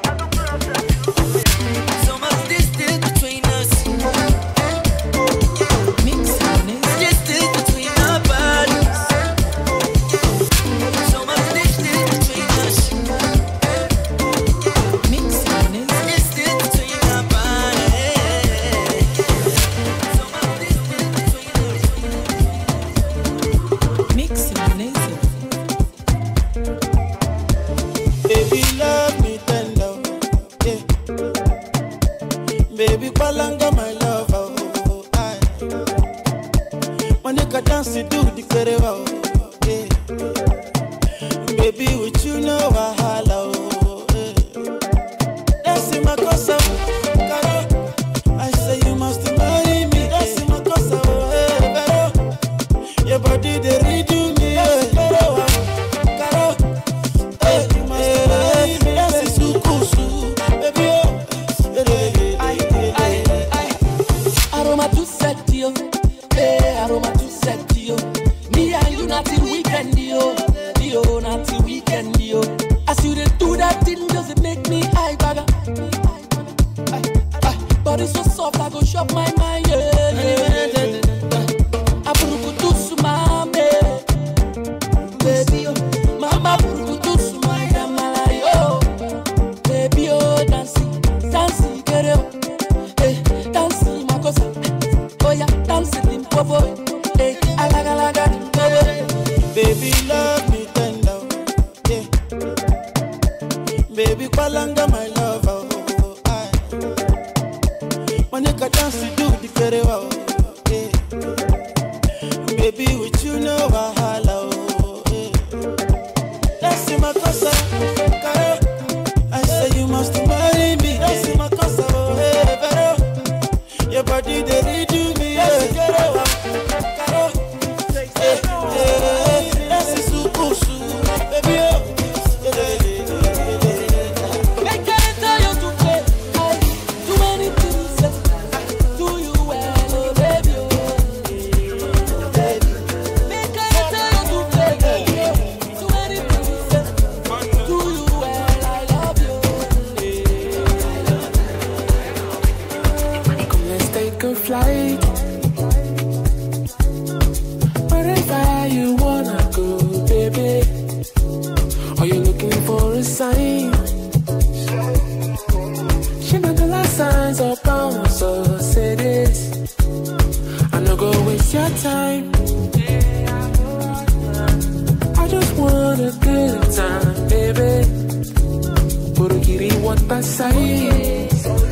So much distance between us. Distance between our bodies. So much distance between us. Distance between our bodies. So much distance between us.
Baby, love me tender, yeah. Baby, palanga my love, oh, I. Monica dance to do the very well, yeah. Baby, with you know I holla, oh, yeah. That's in my cosa, Caro. I say you must marry me. That's in my cosa, yeah, Caro. Your body they redo me, yeah, Caro. Caro.
Aroma too sexy, yo. Hey, aroma too sexy, yo. Me and you not till weekend, yo. Yo, not till weekend, yo. As you did do that thing, does it make me high bagger? Body so soft, I go shop my mind, yeah. Aburukutu sumame, baby, yo. Mama aburukutu sumaya malayo, baby, yo. Dancing, dancing, get it. Dancing, my cosa. Oh yeah, dancing, limpopo. Hey, alaga,
Baby, love me tender, yeah. Baby, palanga my love, oh, I. Monica dance to do the very well, yeah. Baby, with you know I holla, oh, yeah. That's in my cosa, Caro. I say you must marry me. That's in my cosa, oh, yeah, Caro. Your body they redo me, yeah, Caro. Caro. That's a super, baby, oh.
I can't tell you to play. Too many things do you well, oh baby, oh. I can't tell you to play, baby. Too many things do you well, I love you.
Come, let's take a flight. Wherever you wanna go, baby. Are you looking for a sign? She know the last signs of bounce, so say this. I'm not gonna waste your time. I just want a good time, baby. Burugiri what I say.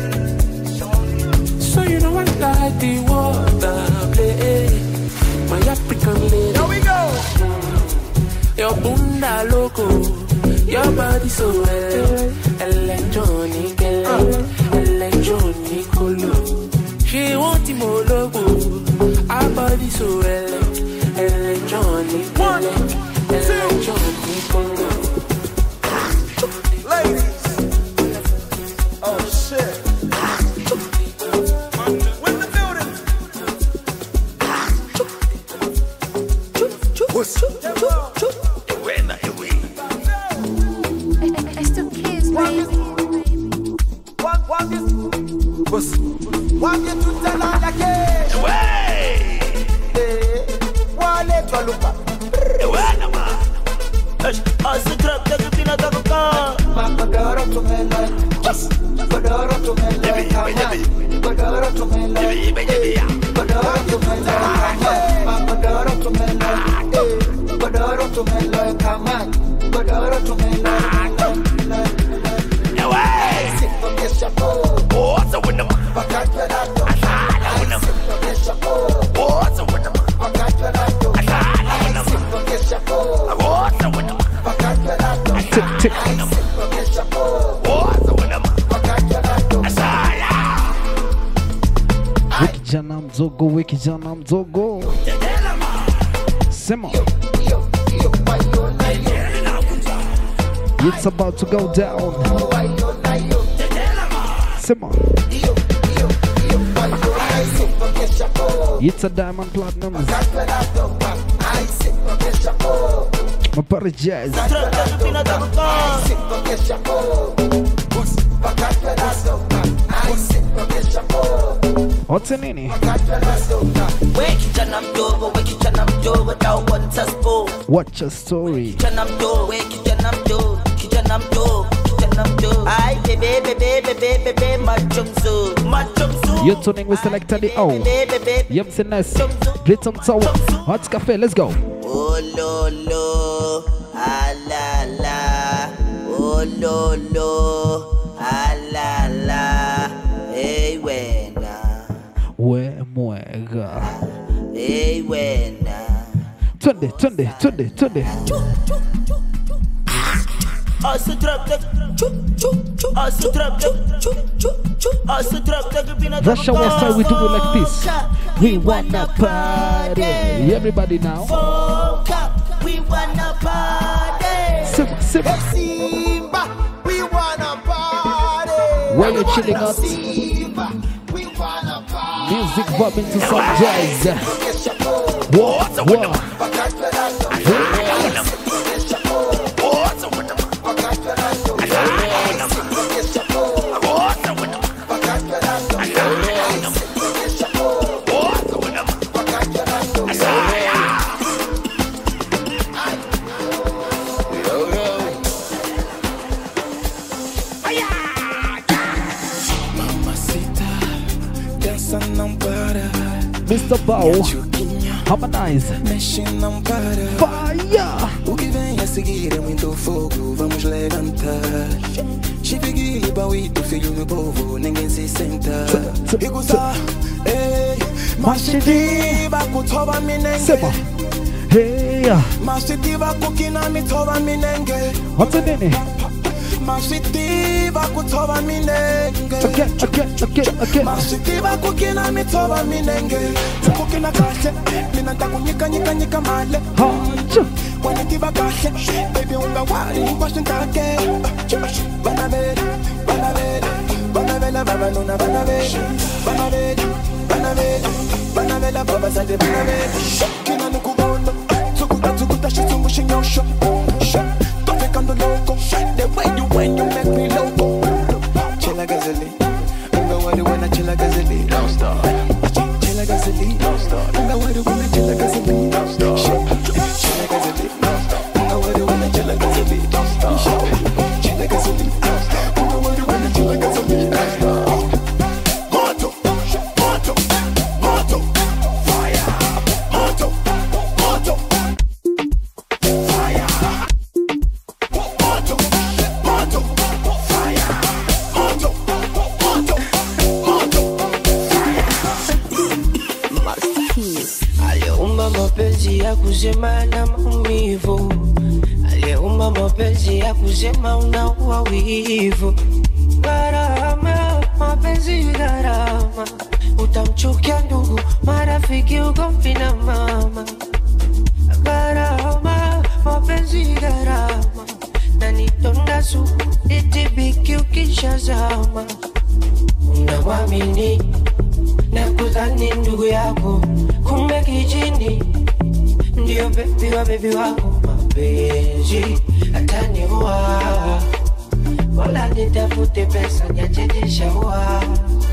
So you know I like the water play. My African lady. Here we go. Your bunda loco, your body so electronic, electronic color. She want him all logo, our body so electronic, electronic color.
Ladies, oh shit.
I still kiss, baby.
Want you to tell her the case. Wale twaluka.
As a trap, take a pina taco car.
Badoro to me like. Badoro to me like. Badoro to me like. Badoro to me like. Badoro to me like. Badoro to me like. Come on. Badoro to me like.
What's up with them? What's up with them?
tick. Wikijana mzogo, wikijana mzogo. Sema. It's about to go down. Sema. It's a diamond platinum. My party jazz. What's in it? Watch a story. You're tuning with Selector the O. Yemsiness. Blitzen Tower. Hot Cafe. Let's go.
Oh lo lo, ah la la. Oh lo lo, ah la la. Hey wena.
We muega.
Hey wena.
Tunde.
Also drop the also drop the also drop the
Russia West Side, we do it like this. We wanna party. Everybody now.
We wanna party.
Simba.
Simba, we wanna party.
Where you chilling out? Music bobbing to some jazz. What? Mr. Bow, harmonize. Fire!
O que vem a seguir é muito fogo, vamos levantar. Chifiguili, Bauito, filho do povo, ninguém se senta. E gozar, ei, Machidiva, Kutoba Minenge.
Hey,
Machidiva, Kukina, Mitoba Minenge.
What's the name?
Machidiva, Kutoba Minenge.
Okay.
Machidiva, Kukina, Mitoba Minenge. Kukina Kashe, Minanta Kunika Male. Wanativa Kashe, baby, unga wari, Washington Take. Banavera, Babanuna, Banavera, Baba Sade, Banavera. Kina Nukubono, Tukuta, she's mushing your shop. Don't take on the loco, the way you when you make me loco. Chilla Gazelle, unga wari when I chilla Gazelle. Don't stop. Chilla Gazelle, don't stop. Unga wari when I chilla Gazelle. Don't stop. Chilla Gazelle, don't stop. Unga wari when I chilla Gazelle. Don't stop. Chilla Gazelle, don't stop. Unga wari when I chilla Gazelle. Don't stop.
Kusema na maumivu, aliyeumba mapenzi ya kusema unaua wivu. Gharama, mapenzi gharama, utamchukia ndugu, marafiki, ugomvi na mama. Gharama, mapenzi gharama, na nitonda suku, itibiki ukishazama. Unawamini na kudhani ndugu yako, kumbe kijini ndio baby wako. Mapenzi ataniua, wala nitafute pesa niachezesha ua.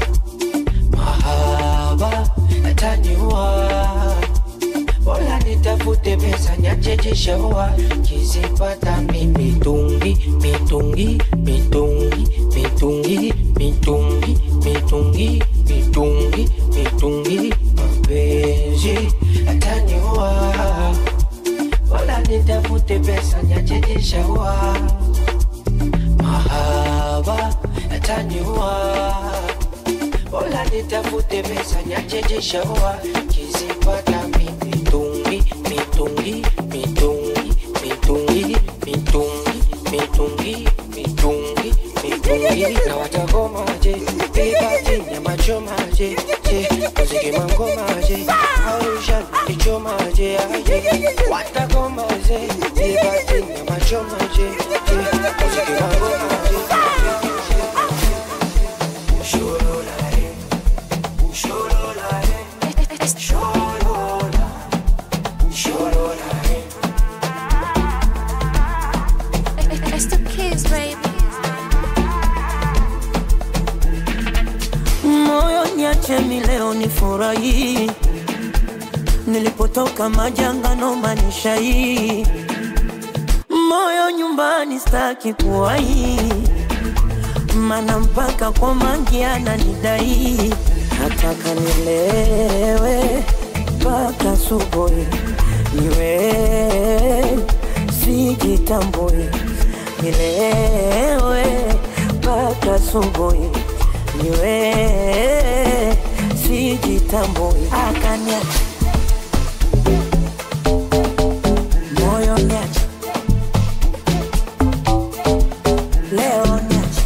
Mahaba ataniua, wala nitafute pesa niachezesha ua. Kisipata mimi mitungi. Mapenzi ataniua, wala nitafute pesa niachezesha ua. Mahaba ataniua, wala nitafute pesa niachezesha ua. Kisipata mimi mitungi.
na watakoma je, pipati nyama choma je, muziki mangoma je, hausha kichoma je, watakoma je, pipati nyama choma je, muziki mangoma je.
Niache leo nifurahi, nilipotoka majanga no manisha hii, moyo nyumbani staki kuwahi, mana mpaka kwa mangi ananidai, nataka nilewe mpaka subuhi, niwe sijitambui, nilewe mpaka subuhi, niwe sijitambui, akaniacha moyo niacha, leo niacha,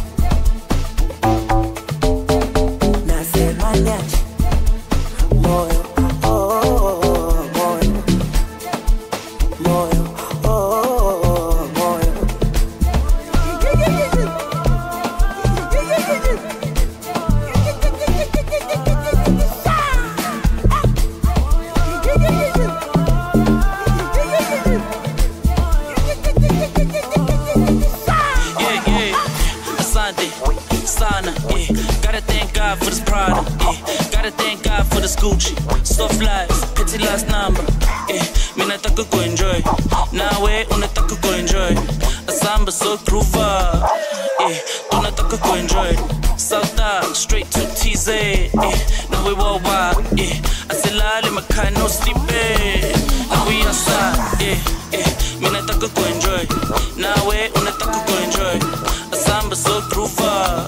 nasema niacha moyo, moyo, moyo, moyo.
For this Prada, gotta thank God for this Gucci. Soft lies, pity last number. Me nataka go enjoy. Nawe unataka go enjoy. A samba so groover. Tunataka go enjoy. South Dock, straight to TZ. Now we worldwide. I say lale makai no sleeping. Now we outside. Me nataka go enjoy. Nawe unataka go enjoy. A samba so groover.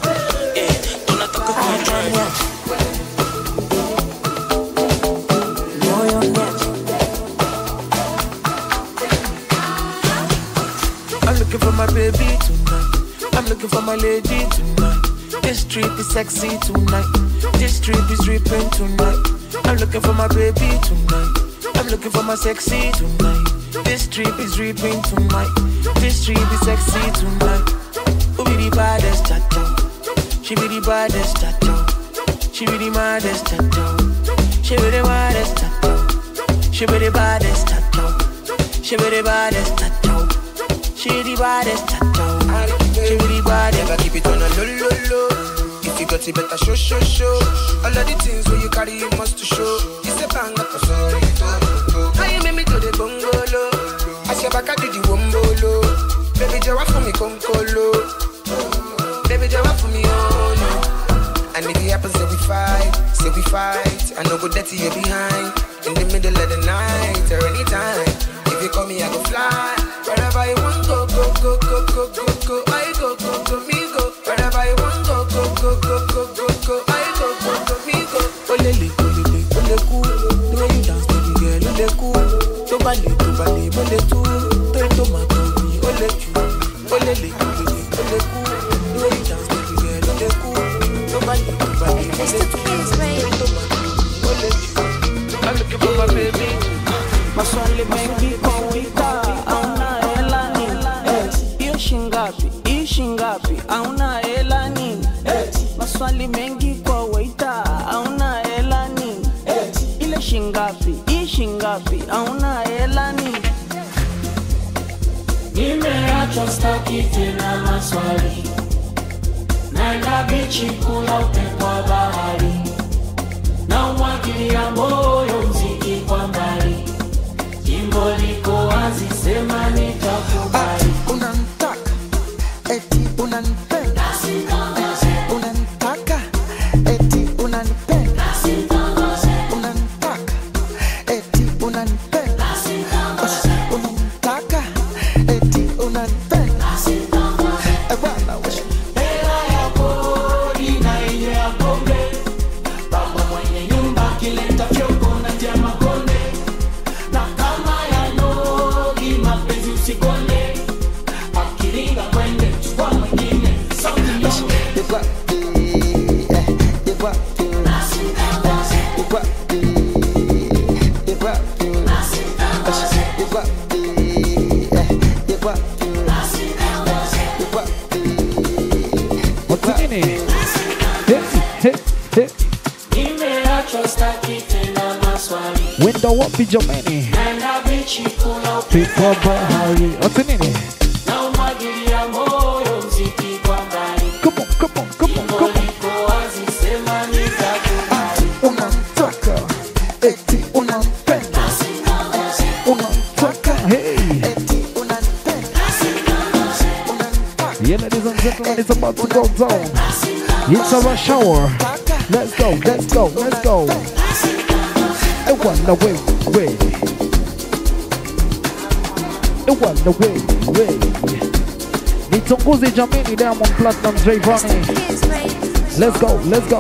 I'm looking for my baby tonight. I'm looking for my lady tonight. This trip is sexy tonight. This trip is ripping tonight. I'm looking for my baby tonight. I'm looking for my sexy tonight. This trip is ripping tonight. This trip is sexy tonight. Who be the baddest cha-cha? She be the baddest cha-cha. She be the maddest cha-cha. She be the maddest cha-cha. She be the baddest cha-cha. She be the baddest cha-cha. She the baddest cha-cha. She be the baddest. Never keep it on a low, low, low. If you got it, better show, show, show. All of the things where you carry, you must to show. It's a bang up, sorry, how you make me to the bungalow? I say back, I do the wombolo. Baby, Jawa for me, come colo. Baby, Jawa for me, oh no. And if it happens, say we fight. I know go dirty you behind. In the middle of the night or anytime. If you call me, I go fly. Wherever you want, go, go, go, go, go, go, go. I go, go, go, me go. Wherever you want, go, go, go, go, go, go, go. I go, go, go, me go. Olele, olele, ole cool. The way you dance, baby girl, ole cool. To bali, ole too. To my baby, ole too. Olele, olele, ole cool. The way you dance, baby girl, ole cool. To bali, ole too. I'm looking for my baby.
Maswali mengi kwa wita, auna hela nini? Iyo shingapi, iyo shingapi, auna hela nini? Maswali mengi kwa wita, auna hela nini? Ile shingapi, iyo shingapi, auna hela nini?
Nimeachwa staki tena maswali, naenda bichi kula upepo wa bahari, na umwagilia moyo mziki kwa mbali. Jimbo liko wazi, sema nitakubali.
Unanitaka, eti unanipenda. Unanitaka, eti unanipenda. Unanitaka, eti unanipenda. Unanitaka, eti unanipenda. Bwana wewe.
Hela ya kodi na ile ya pombe, baba mwenye nyumba kileta fyoko na jama konde. Na kama ya nogi mapenzi usikonde, akiringa kwende chukua mwingine.
The
What's it in it? Hey. Window up in Germany. People Bahari. What's it in it? Come on. Unataka, eti unapenda. Unataka, hey. Yeah, ladies and gentlemen, it's about to go down. It's a rush hour. Let's go. It won the way. Nitongoze Jamini, Diamond Platinum, Dre Ronnie. Let's go.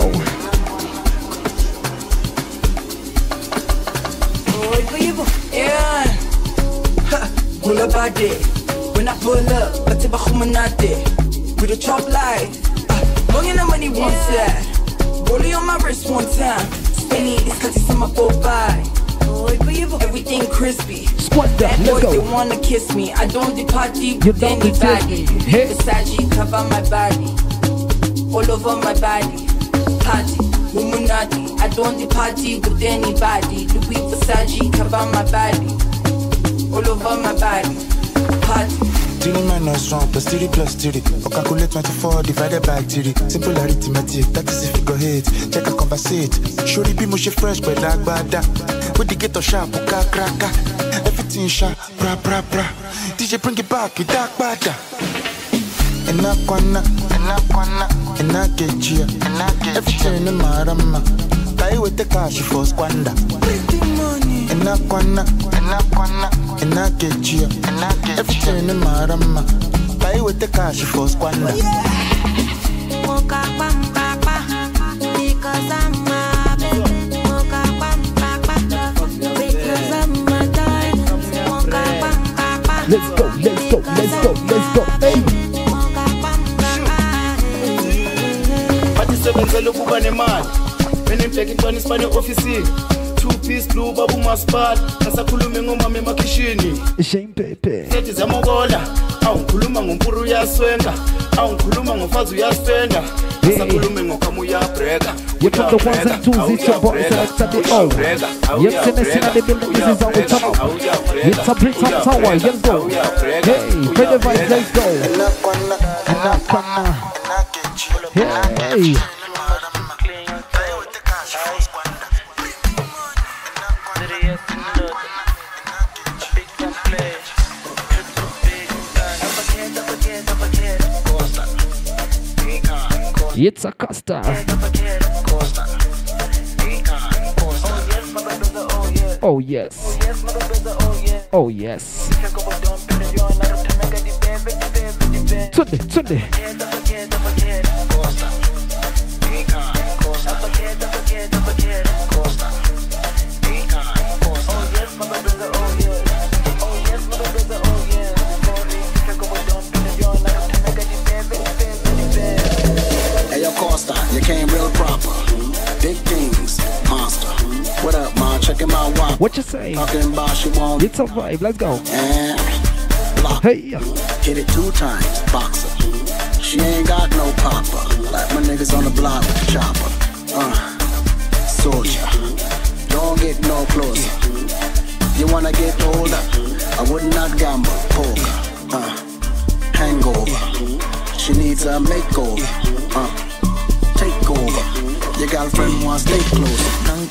Yeah. Pull up out there. When I pull up, I take a humanate. With a chop light. Long the money one side. Rolling on my wrist one time. Spinning this cause on my go by. Everything crispy.
Squat that, let's go.
They wanna kiss me. I don't do party
You
with
don't
anybody.
Hey.
Versace cover my body. All over my body. Party, Illuminati. I don't do party with anybody. Louis Versace cover my body. All over my body. Party.
3 minus 1 plus 3 plus 3. Or calculate 24 divided by 3. Simple arithmetic, that is if you go hit. Check a conversate. Surely be mushy fresh, but like bada. With the ghetto sharp, kraka. Everything sharp, bra. DJ bring it back, you dark bada. Enakwana, enakejia. Everything in my rama. Tie with the cash for squander. Enakwana, enakejia. Everything in my rama. Tie with the cash for squander.
Because I'm my baby. Because I'm my darling.
Let's go. Hey.
Batisebenzela ukuba nemali. Mina imhleki ntwana isibane office. 2-piece blue babu masipala. Asakhuluma ngomama emakhishini.
Shame Pepe.
Sethi zamokola. Awukhuluma ngompuru uyaswenga. Awukhuluma ngofazi uyaspenda. Asakhuluma ngokama uyabreka.
You from the ones and twos, it's your boy, it's a bit old. Yep, Tennessee, the building, this is how we come up. It's a Britain Tower, let's go. Hey, play the vibes, let's go. Hey. It's a Costa. Oh yes. Oh yes. Sunday.
You came real proper. Big things, monster. What up, ma? Checking my walk.
What you say?
Talking about she won't.
It's a vibe. Let's go.
And block.
Hey.
Hit it 2 times. Boxer. She ain't got no popper. Like my niggas on the block with the chopper. Soldier. Don't get no closer. You wanna get older? I would not gamble. Poker. Hangover. She needs a makeover. Take over. Your girlfriend wants to stay closer.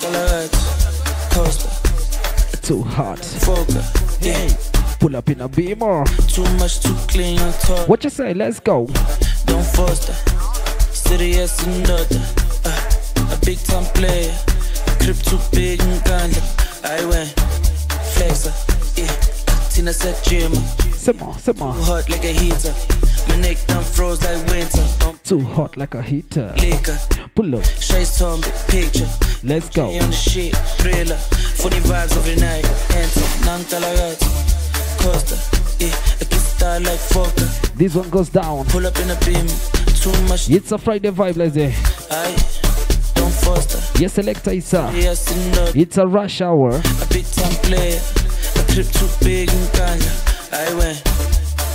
Too hot.
Focus. Yeah.
Pull up in a Beamer.
Too much to clean on top.
What you say? Let's go.
Don't foster. Serious and daughter. A big time player. Crib too big and kind. I went flexer. Yeah. Tina said gym.
Some more.
Too hot like a heater. My neck done froze like winter.
Too hot like a heater.
Liquor.
Pull up.
Shades on big picture.
Let's go.
On the shit. Thriller. Funny vibes every night. Enter. Nankalagat. Costa. Yeah. I can start like Fokker.
This one goes down.
Pull up in a beam. Too much.
It's a Friday vibe, let's say.
Don't foster.
Yes, selector Isa.
Yes,
it's a rush hour.
A big time player. A trip too big and kind. I went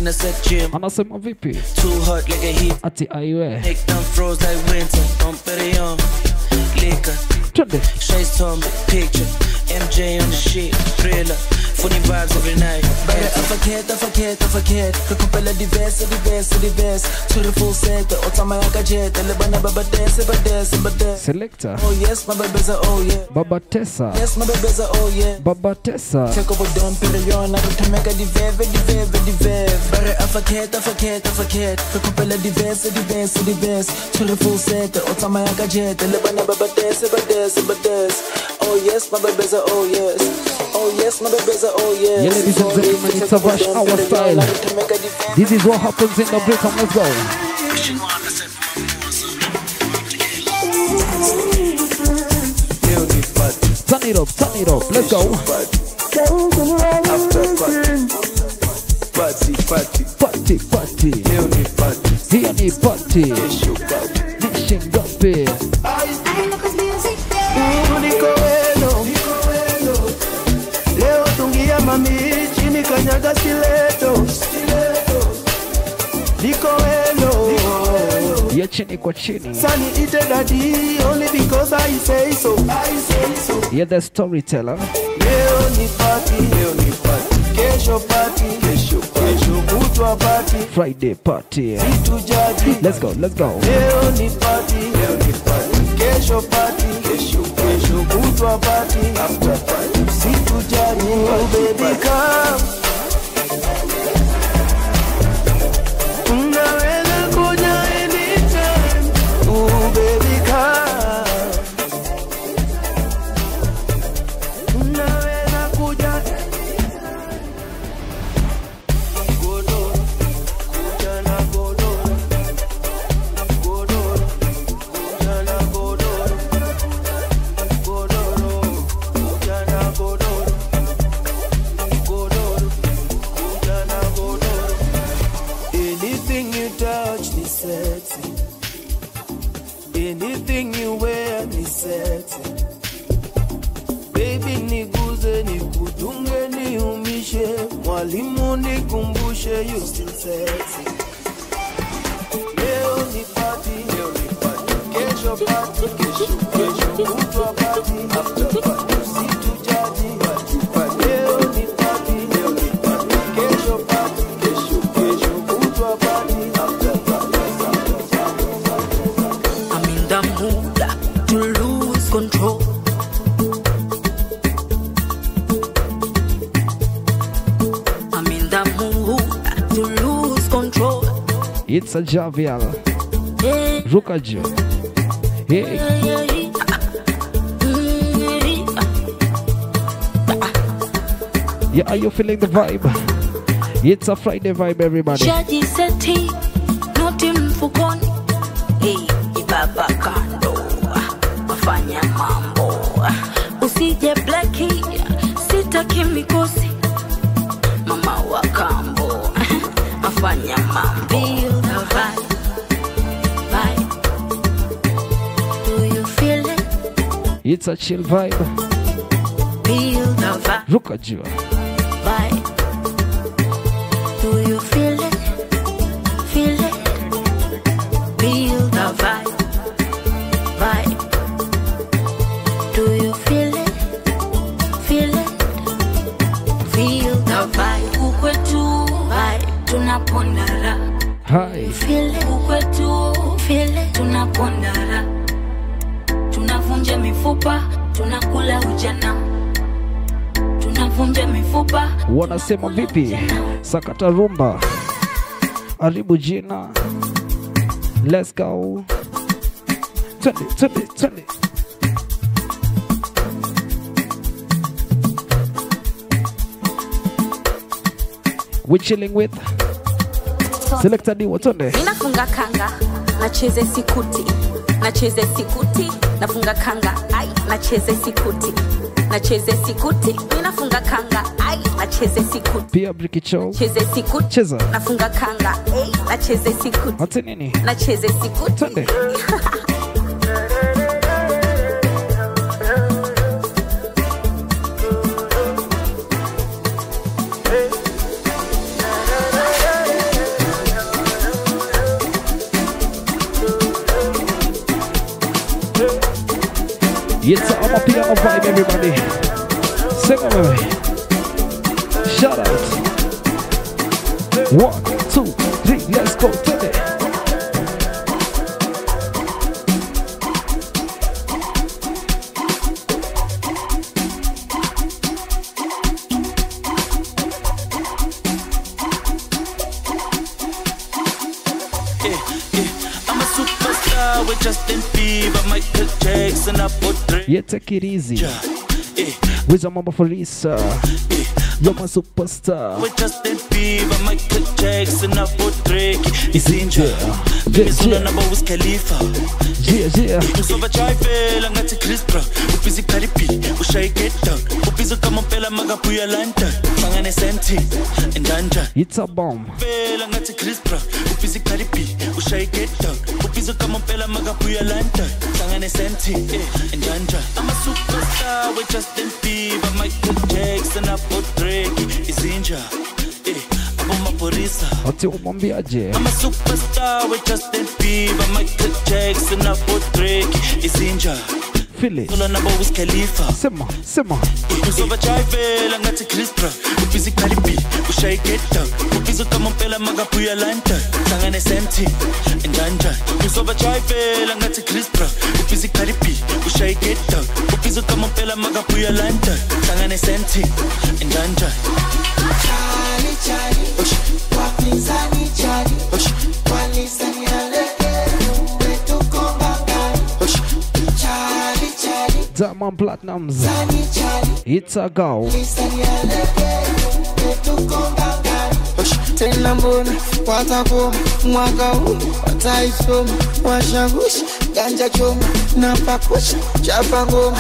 in a set gym.
Anasema vipi?
Too hot like a heat.
Ati aiwe.
Make them froze like winter. Don't put it on. Liquor. Shades on the picture. MJ on the shit. Thriller. Funny vibes every night. But I forget. Kakupela the best. To the full set. Otama yaka jet. Lebana baba dance.
Selector.
Oh yes, my baby's a oh yeah.
Baba Tessa.
Yes, my baby's a oh yeah.
Baba Tessa.
Take over, don't put it on. I don't make a dive. But I forget. Kakupela the best. To the full set. Otama yaka jet. Lebana baba dance. Oh yes, my baby's a oh yes. Oh yes, my baby's a oh yes.
Yeah, ladies and gentlemen, it's a rush hour style. This is what happens in the Britain. Let's go. Turn it up. Let's go. Party. Here ni party. Nation gapi.
Leo tungia mami chini kanyaga stiletto. Niko elo.
Ya chini kwa chini.
Sunny ite daddy only because I say so.
Yeah, the storyteller.
Leo ni party. Kesho party. Kutwa party.
Friday party.
Situ jadi.
Let's go.
Leo ni party. Kesho party. Kutwa party. Situ jadi. Oh baby come. Unaweza kuja anytime. Oh baby come. Unaweza kuja. Anything you wear ni sexy. Baby niguze nikudunge niumishe. Mwalimu nikumbushe you still sexy. Leo ni party. Kesho party. Kutwa party. After party. Situ jadi. Leo ni party. Kesho party. Kutwa party. After party.
I'm in the mood to lose control. I'm in the mood to lose control.
It's a jovial.
Hey.
Ruka juu. Hey. Yeah, are you feeling the vibe? It's a Friday vibe, everybody.
Shaji seti, noti mfukoni. Hey, ibaba kando, wafanya mambo. Usije blacki, sitaki mikosi. Mama wa kambo, wafanya mambo. Feel the vibe. Do you feel it?
It's a chill vibe.
Feel the vibe.
Ruka juu.
Vibe. Do you feel it? Feel it? Feel the vibe. Vibe. Do you feel it? Feel it? Feel the vibe. Ukwetu vibe. Tunapondara.
Hi.
Feel it? Ukwetu feel it? Tunapondara. Tunavunja mifupa. Tunakula ujana. Tunavunja mifupa.
Wanasema vipi? Sakata rumba. Aribu jina. Let's go. Twende. We're chilling with Selector D. Watonde.
Ninafunga kanga, nacheze sikuti. Nafunga kanga, ai, nacheze sikuti. Ninafunga kanga, ai, nacheze sikuti.
Pia Brikicho.
Cheze sikuti.
Cheza.
Nafunga kanga, ai, nacheze sikuti.
Hata nini?
Nacheze sikuti.
Twende. Yes, I'm a piano vibe, everybody. Sing it with me. Shout out. 1, 2, 3, let's go to it.
With Justin Bieber, Michael Jackson, I portray.
Yeah, take it easy. With your mama for Lisa. You're my superstar.
With Justin Bieber, Michael Jackson, I portray. It's in jail. This is number was Khalifa.
Yeah.
Usova chaife, langati Chris Brown. Upizi karipi, ushai get down. Upizi kama pela magapuya lanta. Fangane senti, endanja.
It's a bomb.
Langati Chris Brown. Upizi karipi, ushai get down. Upizi kama pela magapuya lanta. Fangane senti, endanja. I'm a superstar with Justin Bieber, Michael Jackson, I portray. It's in jail.
I'm
a superstar with Justin Bieber, Michael Jackson, I portray. It's in jail.
Feel it.
Solo number was Khalifa.
Sema.
Usova chaife, langati Chris Brown. Upizi karibi, ushai get down. Upizi kama pela magapuya lanta. Fangane senti, endanja. Usova chaife, langati Chris Brown. Upizi karibi, ushai get down. Upizi kama pela magapuya lanta. Fangane senti, endanja.
Charlie, wapinzani Charlie, walisani aleke, umetukomba Charlie,
Diamond Platinums. It's a go.
Tena mbona watakoma mwaka huu wataisoma washagushi ganja choma na pakusha chapa ngoma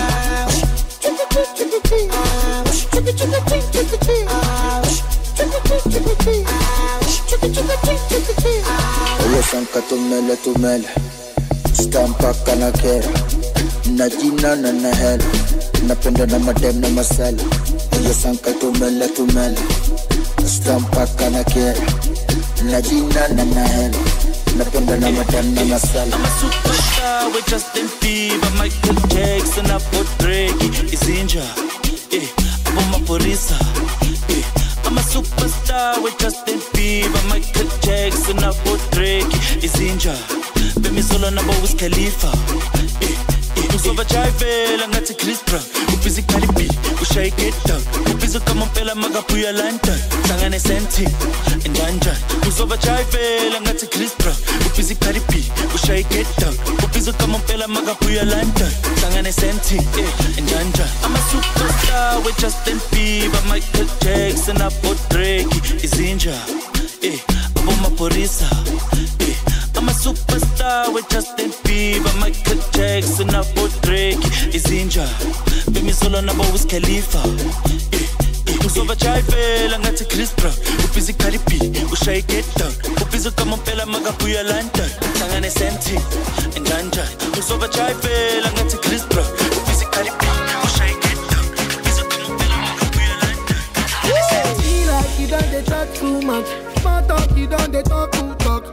Oye sanka tumele Stampa kana kera Na jina na hela Napenda na madem na masala Oye sanka tumele Stampa kana kera Na jina na hela Napenda na madem na masala.
I'm a superstar with Justin Bieber, Michael Jackson, I portray. It's in jail. I'm a polisa. I'm a superstar with Justin Bieber, Michael Jackson, I portray. It's in jail. Baby solo number was Khalifa. Usova chaife, langati Chris Brown. Upizi karibi, ushai get down. Upizi kama pela magapuya lanta. Fangane senti, endanja. Usova chaife, langati Chris Brown. Upizi karibi, ushai get down. Upizi kama pela magapuya lanta. Fangane senti, endanja. I'm a superstar with Justin Bieber, Michael Jackson, I portray. It's in jail. I'm a polisa. I'm a superstar with Justin Bieber, Michael Jackson, I portray. It's in jail. Baby solo number was Khalifa. Usova chaife, langati Chris Brown. Upizi karibi, ushai get down. Upizi kama pela magapuya lanta. Fangane senti, endanja. Usova chaife, langati Chris Brown. Upizi karibi, ushai get down. Upizi kama pela magapuya lanta. Fangane senti.
Feel like you done they talk too much. Smart talk, you done they talk too talk.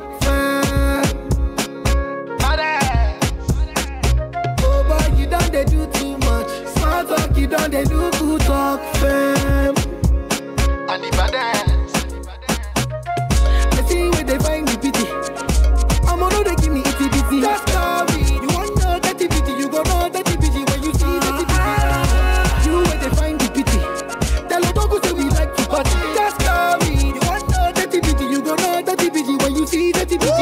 Oh boy, you done they do too much. Smart talk, you done they do good talk, fam. And the baddest. I see where they find the pity. I'm on they give me itty bitty. That's story. You want know that pity, you go know that pity when you see that pity. You where they find the pity. Tell them don't say we like to party. That's story. You want know that pity, you go know that pity when you see that pity.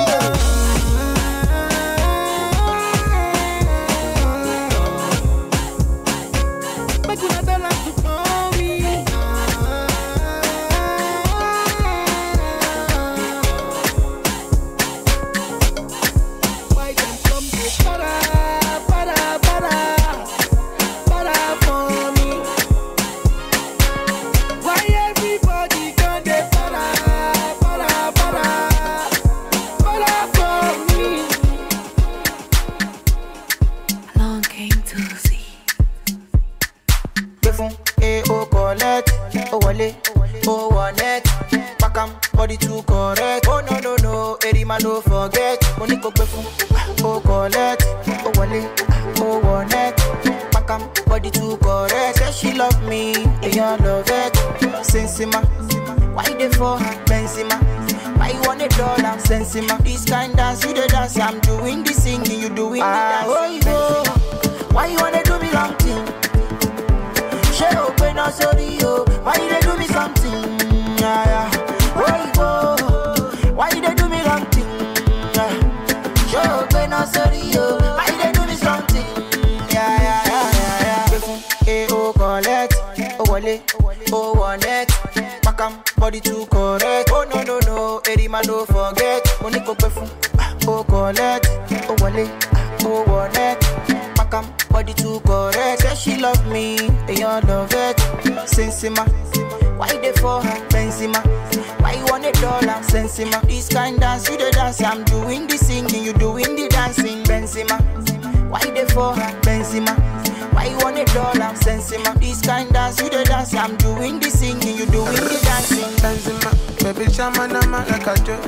Body too correct. Oh no, Eddie man don't forget. Money go pay for. Oh collect, oh wale, oh one net. Back
back am body too correct. Say she love me, and I love it. Sensima, why they for her? Benzema, why you want $1? Sensima, this kind dance you the dance. I'm doing the singing, you doing the dance. Oh, you go. Why you wanna do me long thing? She open up sorry yo. Why you they do me something? Yeah. Oh, you go. Why you they do me long thing? She open up sorry yo. Why you they do me something? Yeah. Oh, collect. Oh, wallet. Oh, wallet. Bakam, body too correct. Oh, no. Eddie man, don't forget. Money go perfume. Oh, collect. Oh, wallet. Oh, wallet. Bakam, body too correct. Say she love me, and I love it. Sensima, why they for her? Benzema, why you want $1? Sensima, this kind dance you the dance. I'm doing the singing, you doing the dancing. Benzema, why they for her? Benzema, why you want $1? Sensima, this kind dance you the dance. I'm doing the singing, you doing the dancing.
Benzema, baby chama nama like a joke.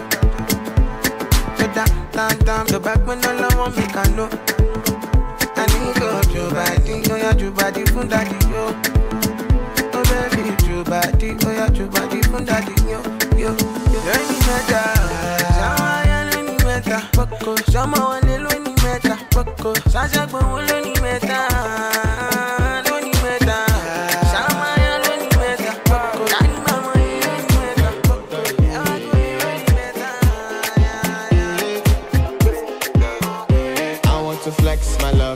Down, the back when all I want me can know. I need go your body, oh yeah, your body from daddy, yo. Oh baby, your body, oh yeah, your body from daddy, yo. Any matter, any matter, Poco, Shama one little any matter, Poco, Sasha one any matter, any matter, Shama any matter, Poco, Nani mama any matter, Poco,
I want to flex my love.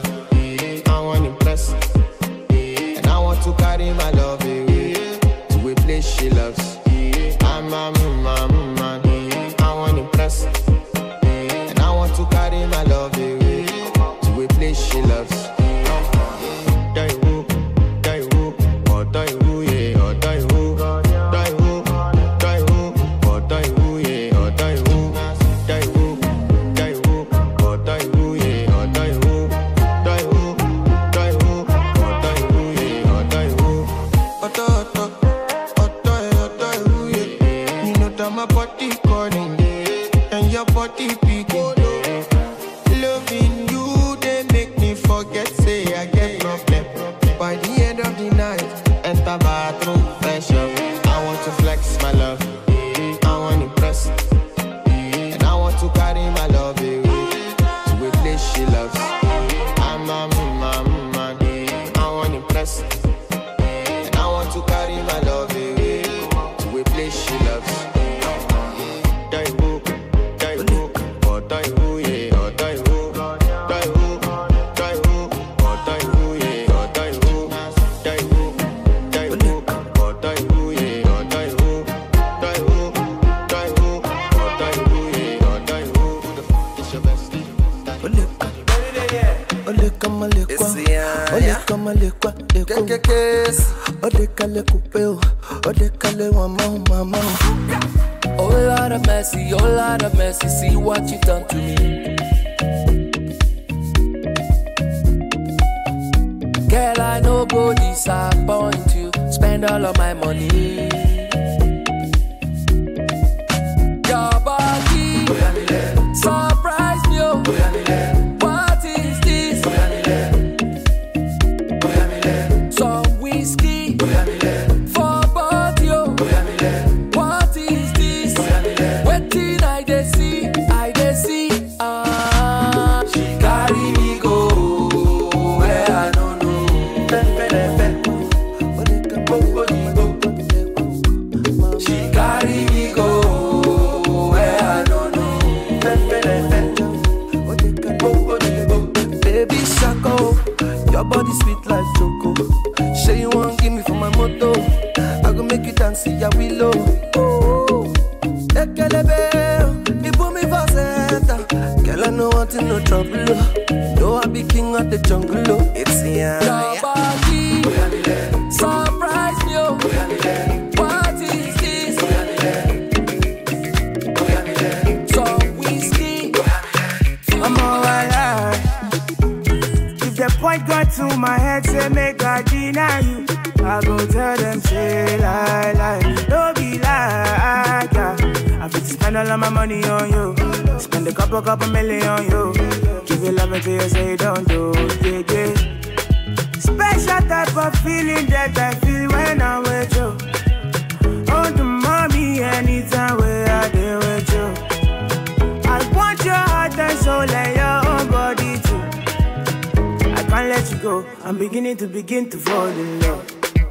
And I want to carry my love away to a place she loves. I'm a man. I want to impress. And I want to carry my love away to a place she loves.
Lord of mercy, see what you done to me. Girl, I no go disappoint you. Spend all of my money. Your body surprise me, oh. What is this? Some whiskey for body, oh. What is this? Waiting, I dey see. She carry me go where I don't know. She carry me go where I don't know. Baby Shako, your body sweet like choco. Say you won't give me for my moto. I go make you dance, see ya willow. You put me for center. Girl, I know what in no trouble. Know I be king of the jungle. It's your body surprise me, oh. What is this? Some whiskey.
I'm alright. If the point got to my head, say make I deny you. I go tell them, say lie. Don't be like, yeah. I fit spend all of my money on you. Spend a couple million on you. Give you love until you say don't do, yeah. Spend special type of feeling that I feel when I'm with you. Oh, the mommy, anytime where I do with you. I want your heart and soul and your own body too. I can't let you go. I'm beginning to fall in love.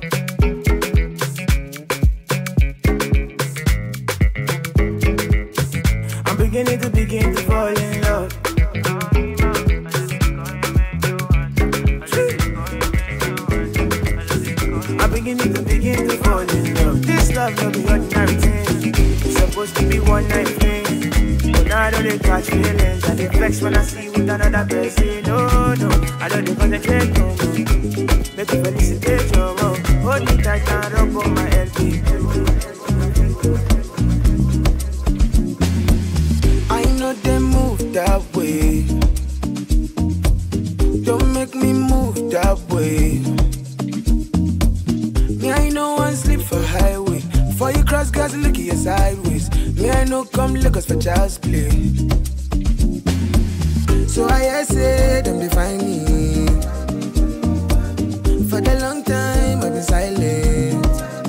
I'm beginning to fall in love. I'm beginning to fall in love. This love will be ordinary thing. It's supposed to be one night thing. But now I don't catch feelings. I get vexed when I see you with another person. No, I don't concentrate no more. Make you felicitate your mom. Hold me tight and rub on my LP.
I know they move that way. Don't make me move that way. Me, I know one sleep for highway. Before you cross, guys, look at your sideways. Me, I know come Lagos for child's play. So I say, don't be find me. For the long time, I've been silent.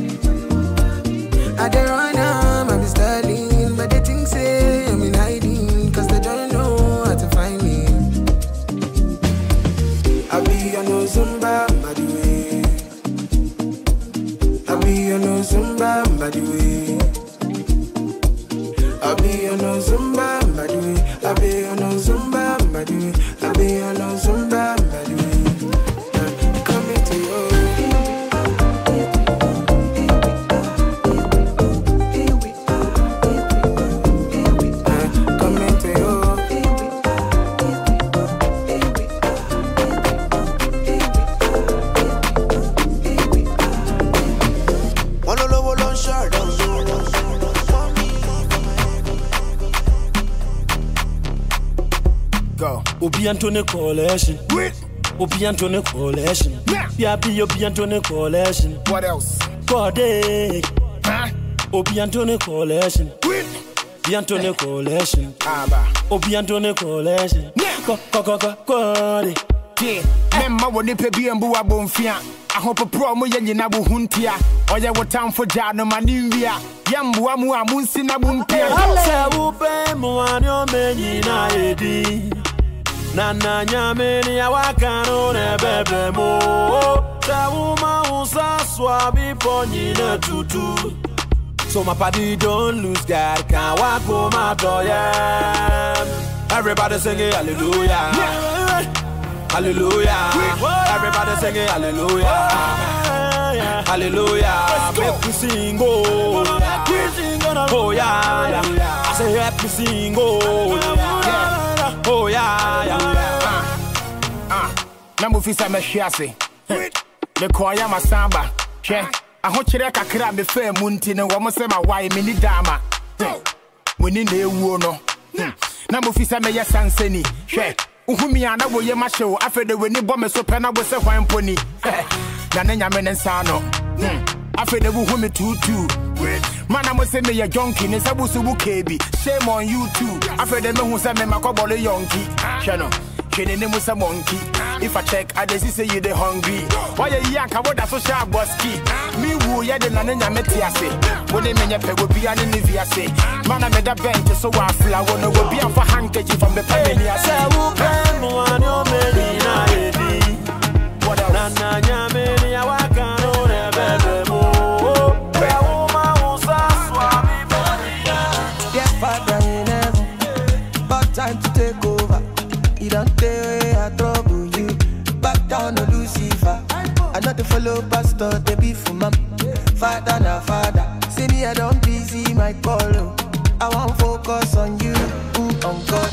I don't run I've been stalling. But they think say I'm in hiding, cause they don't know how to find me. I be on no Zumba, by the way. I be on no Zumba, by the way. I be on no Zumba, by the way. I be on no Zumba, by the way. I be on no Zumba, by the way. Coming to you. Coming to you.
Go. Obi Antone Coalition. Obi Antone Coalition. Yeah, be Obi Antone Coalition.
What else?
Corday. Obi Antone Coalition. Obi Antone Coalition. Obi Antone Coalition. Corday.
Memma woni pe bi embu abonfia. Ahopo pro mo yenye na buhuntia. Oye wo time for jano manimvia. Yambu amu amunsi na bumpia.
Se upe mo anyo menyi na edi. Nana nyameni ya wakano ne bebe mo. Se uma usa swabi ponyi ne tutu. So my party don't lose God, can't walk home my door, yeah. Everybody singing hallelujah. Hallelujah. Everybody singing hallelujah. Hallelujah. Make me sing, oh. Oh, yeah. I say, help me sing, oh. Oh, yeah.
Namufisa meshiase. Me kwaya masamba. I want you to kakra me fair munti na wo se ma why me ni dama. Muni na ewu no. Na mo fi se me yesansani. Hwe. Uhumi ana wo ye ma hyew afede weni bo me so pe na bo se hwan poni. Na na nyame ne nsa no. Afede wo humi tutu. Mana mo se me ye jonki ne sabu su bu kebi. Shame on you too. Afede me hu se me makobole yonki. Hwe no. Kene musa monkey. If I check, I just say you the hungry. Why you yank? I would have social bossy. Me woo ya the nanya metiase. When they mean pay will be an inviase. Man, I made a bench so I feel I wanna go be for handkerchief from the family. I say, who can one your many na edi? What else? Nanya many I walk on every more. Where woman was a swami body.
Dear Father in heaven, but time to take over. You don't tell I trouble you. Back down to Lucifer. I not to follow pastor, they be for mom. Father na father. See me, I don't busy my call. I won't focus on you, on God.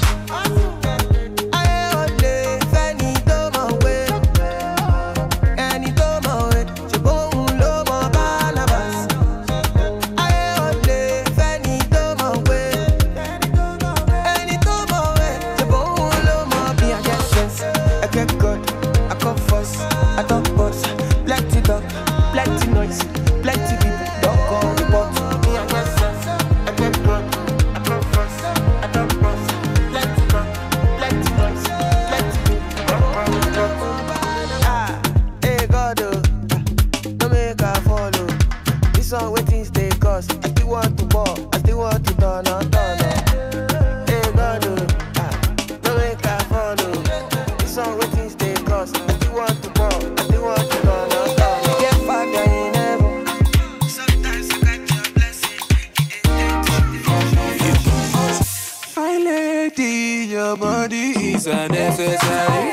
I only Fanny Doma way. Any Doma way. Jabon Loma Barnabas. I only Fanny Doma way. Any Doma way. Jabon Loma be a yes. I get good. I come first. I don't boss. Plenty talk, plenty noise, plenty people. Don't call report me a yes. your body is unnecessary.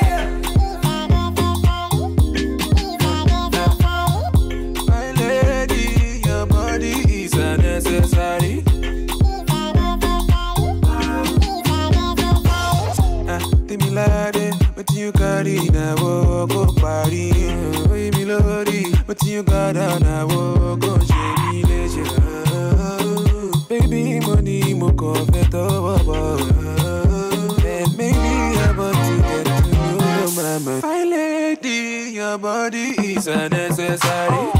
My lady, your body is unnecessary. Timilade, but you carry now go party. Me lodi, but you got down now go shame leisure. Baby, money mo confet over. And maybe I want to get to know your mama. My lady, your body is unnecessary.